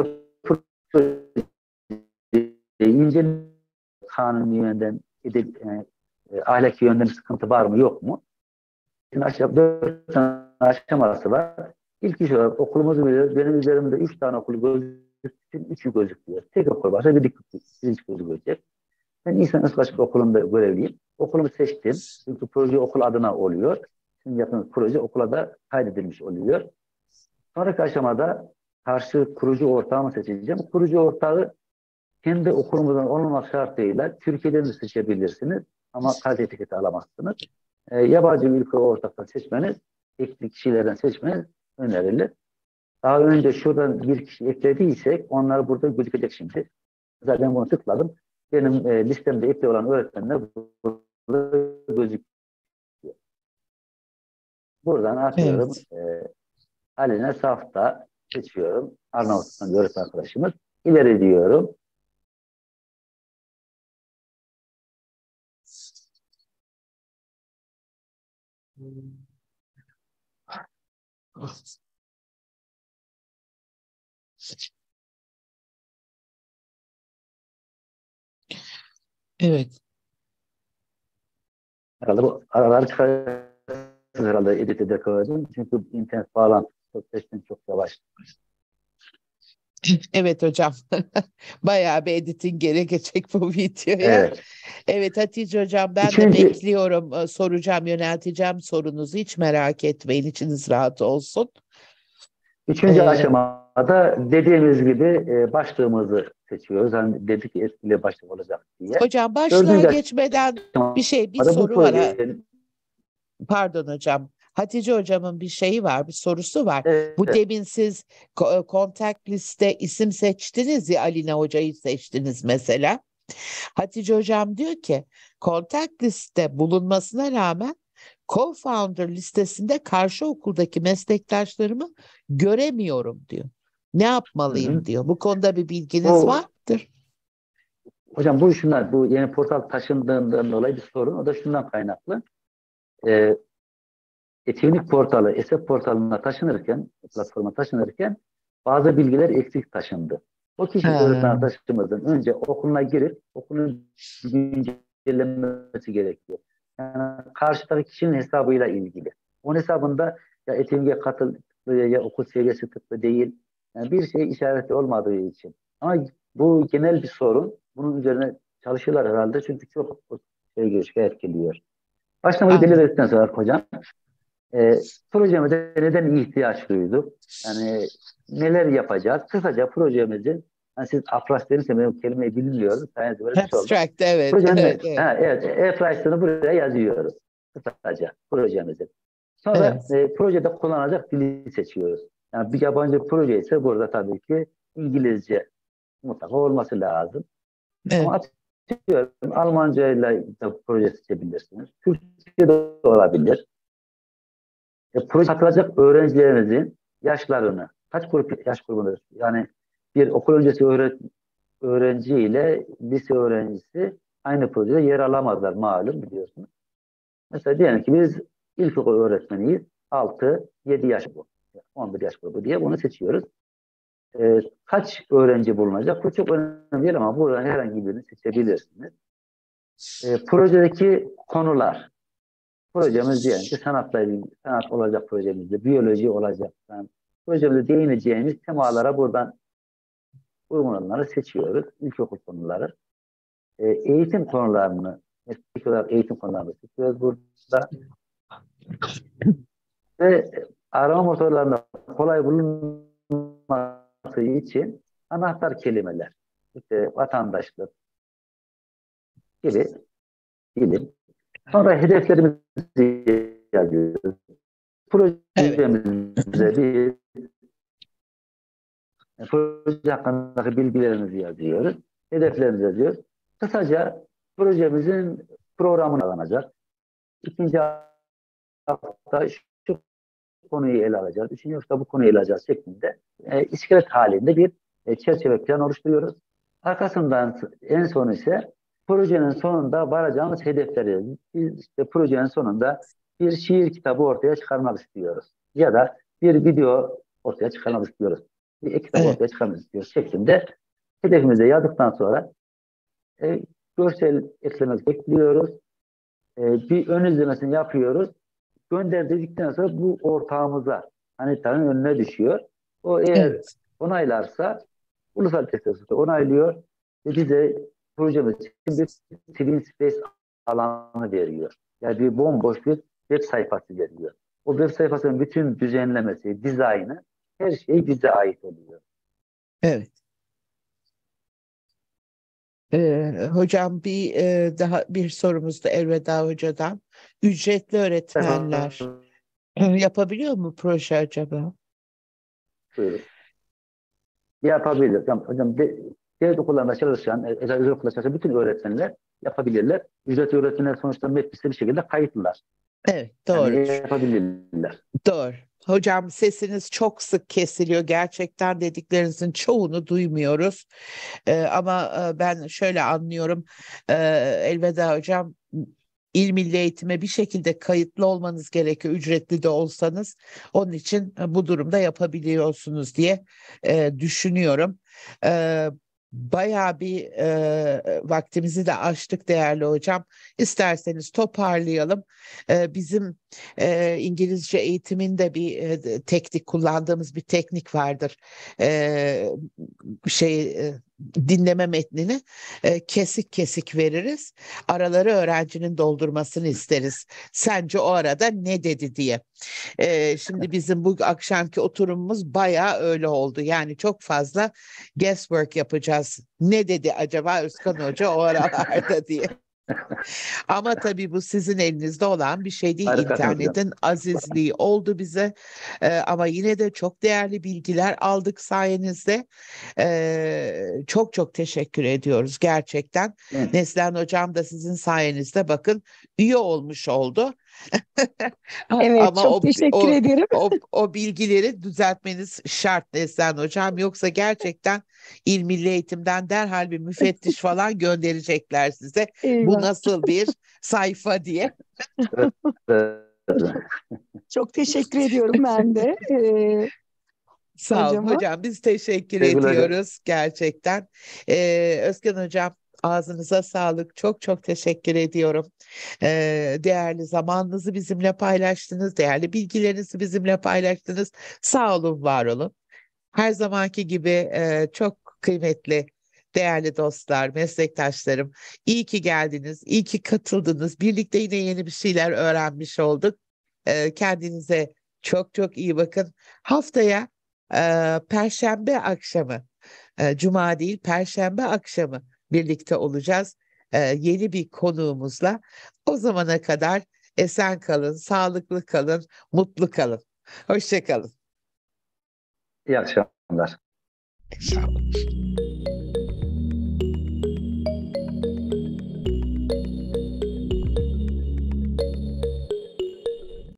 ince kanuni yönden, edeb, e, e, ahlaki yönden sıkıntı var mı yok mu? Şimdi aşağı dört tane aşaması var. İlk iş olarak okulumuzu biliyoruz. Benim üzerimde üç tane okul gözüksün, üçü gözüküyor. Tek okul varsa bir birinci gözü gözecek. Ben İhsan Özkaçık okulunda görevliyim. Okulumu seçtim. Çünkü proje okul adına oluyor. Şimdi yaptığımız proje okula da kaydedilmiş oluyor. Sonraki aşamada karşı kurucu ortağımı seçeceğim. Kurucu ortağı kendi okulumuzdan olmamak şartıyla Türkiye'den de seçebilirsiniz. Ama kalite etiketi alamazsınız. E, yabancı ülke ortaktan seçmeniz, ekli kişilerden seçmeniz önerilir. Daha önce şuradan bir kişi eklediysek onlar burada gözükecek şimdi. Zaten bunu tıkladım. Benim e, listemde ekli olan öğretmenler burada gözüküyor. Buradan atıyorum. Evet. E, Aline Saf'ta seçiyorum. Arnavutlu'dan öğretmen arkadaşımız. İleri diyorum. Evet. Herhalde bu aralar çıkarsız herhalde edit eder koydum. Çünkü internet bağlantısı çok seçtim çok yavaş. Evet hocam. Bayağı bir editing gerekecek bu videoya. Evet. Evet Hatice hocam ben de Üçüncü, bekliyorum. Ee, Soracağım, yönelteceğim sorunuzu. Hiç merak etmeyin. İçiniz rahat olsun. üçüncü Ee, aşamada dediğimiz gibi e, başlığımızı seçiyoruz. Hani dedik ki etkili başlık olacak diye. hocam başlığa Dördüncü geçmeden bir şey, bir aşamada bu soru var. ha- projenin Pardon hocam. Hatice hocamın bir şeyi var, bir sorusu var. Bu evet, demin siz ko- kontak liste isim seçtiniz ya, Alina hocayı seçtiniz mesela. Hatice hocam diyor ki kontak liste bulunmasına rağmen co-founder listesinde karşı okuldaki meslektaşlarımı göremiyorum diyor. Ne hı hı. yapmalıyım diyor. Bu konuda bir bilginiz var Bu mıdır? hocam bu şunlar bu yeni portal taşındığından dolayı bir sorun. O da şundan kaynaklı. E, Etkinlik portalı, E S E P portalına taşınırken, platforma taşınırken bazı bilgiler eksik taşındı. O kişi öğretmen Ha, arkadaşımızın önce okuluna girip okulun güncellenmesi gerekiyor. Yani karşıdaki kişinin hesabıyla ilgili. Onun hesabında ya eğitimge katıl ya okul seviyesi tıklı değil. Yani bir şey işareti olmadığı için. Ama bu genel bir sorun. Bunun üzerine çalışıyorlar herhalde çünkü çok şey, şikayet geliyor. Başlamayı anladım. belirledikten sonra hocam e, projemize neden ihtiyaç duyduk? Yani neler yapacağız? Kısaca projemizin, hani siz apras demişsem ben o kelimeyi bilmiyorum. Sayende böyle bir şey oldu. Abstract, evet, Projenin evet, de, evet, ha, evet, e-price'ını buraya yazıyoruz. Kısaca projemizin. Sonra evet, e, projede kullanacak dili seçiyoruz. Yani bir yabancı proje ise burada tabii ki İngilizce mutlaka olması lazım. Ama evet, atıyorum Almanca ile de proje seçebilirsiniz. Türkçe de olabilir. E, proje katılacak öğrencilerimizin yaşlarını, kaç grup yaş grubunda, yani bir okul öncesi öğret, öğrenci ile lise öğrencisi aynı projede yer alamazlar malum biliyorsunuz. Mesela diyelim ki biz ilkokul öğretmeniyiz. altı yedi yaş bu. on bir yaş grubu diye bunu seçiyoruz. E, kaç öğrenci bulunacak? Bu çok önemli değil ama buradan herhangi birini seçebilirsiniz. E, projedeki konular. Projemiz diyelim ki sanatla ilgili, sanat olacak projemizde, biyoloji olacak. Yani projemizde değineceğimiz temalara buradan uygun olanları seçiyoruz. İlkokul konuları. E, eğitim konularını meslek olarak eğitim konularını seçiyoruz burada. Ve arama motorlarında kolay bulunması için anahtar kelimeler, işte vatandaşlık gibi bilim. Sonra hedeflerimizi yazıyoruz. Projemize bir proje hakkındaki bilgilerimizi yazıyoruz. Hedeflerimizi yazıyoruz. Kısaca projemizin programını alınacak. İkinci hafta şu konuyu ele alacağız. Üçüncü hafta bu konuyu ele alacağız şeklinde e, iskelet halinde bir e, çerçeve plan oluşturuyoruz. Arkasından en son ise projenin sonunda varacağımız hedefleri. Biz işte projenin sonunda bir şiir kitabı ortaya çıkarmak istiyoruz. Ya da bir video ortaya çıkarmak istiyoruz. Bir kitap Evet. ortaya çıkarmak istiyoruz şeklinde hedefimize yazdıktan sonra e, görsel eklemek bekliyoruz. E, bir ön izlemesini yapıyoruz. Gönderdikten sonra bu ortağımıza Anita'nın önüne düşüyor. O eğer Evet. onaylarsa ulusal test ofisi onaylıyor ve bize projemiz için bir Twin Space alanı veriyor. Yani bir bomboş bir web sayfası veriyor. O web sayfasının bütün düzenlemesi, dizaynı, her şey bize ait oluyor. Evet. Ee, hocam bir e, daha bir sorumuz da Elveda Hoca'dan. Ücretli öğretmenler yapabiliyor mu proje acaba? Buyurun. Yapabilir. Hocam, hocam de, devlet okullarında çalışan, özel özel okullarda çalışan bütün öğretmenler yapabilirler. Ücretli öğretmenler sonuçta mecliste bir şekilde kayıtlılar. Evet, Yani doğrudur. yapabilirler. Doğru. Hocam sesiniz çok sık kesiliyor. Gerçekten dediklerinizin çoğunu duymuyoruz. Ee, ama e, ben şöyle anlıyorum. Ee, Elveda hocam, İl Milli Eğitim'e bir şekilde kayıtlı olmanız gerekiyor. Ücretli de olsanız. Onun için e, bu durumda yapabiliyorsunuz diye e, düşünüyorum. E, Bayağı bir e, vaktimizi de aştık değerli hocam. İsterseniz toparlayalım. E, bizim e, İngilizce eğitiminde bir e, teknik kullandığımız bir teknik vardır. E, şey e, dinleme metnini e, kesik kesik veririz. Araları öğrencinin doldurmasını isteriz. Sence o arada ne dedi diye. Ee, şimdi bizim bu akşamki oturumumuz bayağı öyle oldu. Yani çok fazla guesswork yapacağız. Ne dedi acaba Özkan Hoca o aralarda diye. Ama tabii bu sizin elinizde olan bir şey değil. Harikasınız hocam. İnternetin azizliği oldu bize. Ee, ama yine de çok değerli bilgiler aldık sayenizde. Ee, çok çok teşekkür ediyoruz gerçekten. Evet. Neslihan Hocam da sizin sayenizde bakın üye olmuş oldu. Evet, Ama çok o, teşekkür o, ederim. o, o bilgileri düzeltmeniz şart Neslihan Hocam. Yoksa gerçekten İl Milli Eğitim'den derhal bir müfettiş falan gönderecekler size. Bu Eyvah. nasıl bir sayfa diye. Çok teşekkür ediyorum ben de. Ee, Sağ olun hocama. hocam. Biz teşekkür Sevgili hocam. ediyoruz gerçekten. Ee, Özkan Hocam, ağzınıza sağlık. Çok çok teşekkür ediyorum. Ee, değerli zamanınızı bizimle paylaştınız. Değerli bilgilerinizi bizimle paylaştınız. Sağ olun, var olun. Her zamanki gibi e, çok kıymetli, değerli dostlar, meslektaşlarım. İyi ki geldiniz, iyi ki katıldınız. Birlikte yine yeni bir şeyler öğrenmiş olduk. Ee, kendinize çok çok iyi bakın. Haftaya e, Perşembe akşamı, e, Cuma değil, Perşembe akşamı birlikte olacağız. E, yeni bir konuğumuzla. O zamana kadar esen kalın, sağlıklı kalın, mutlu kalın. Hoşça kalın. İyi akşamlar. Sağ olun.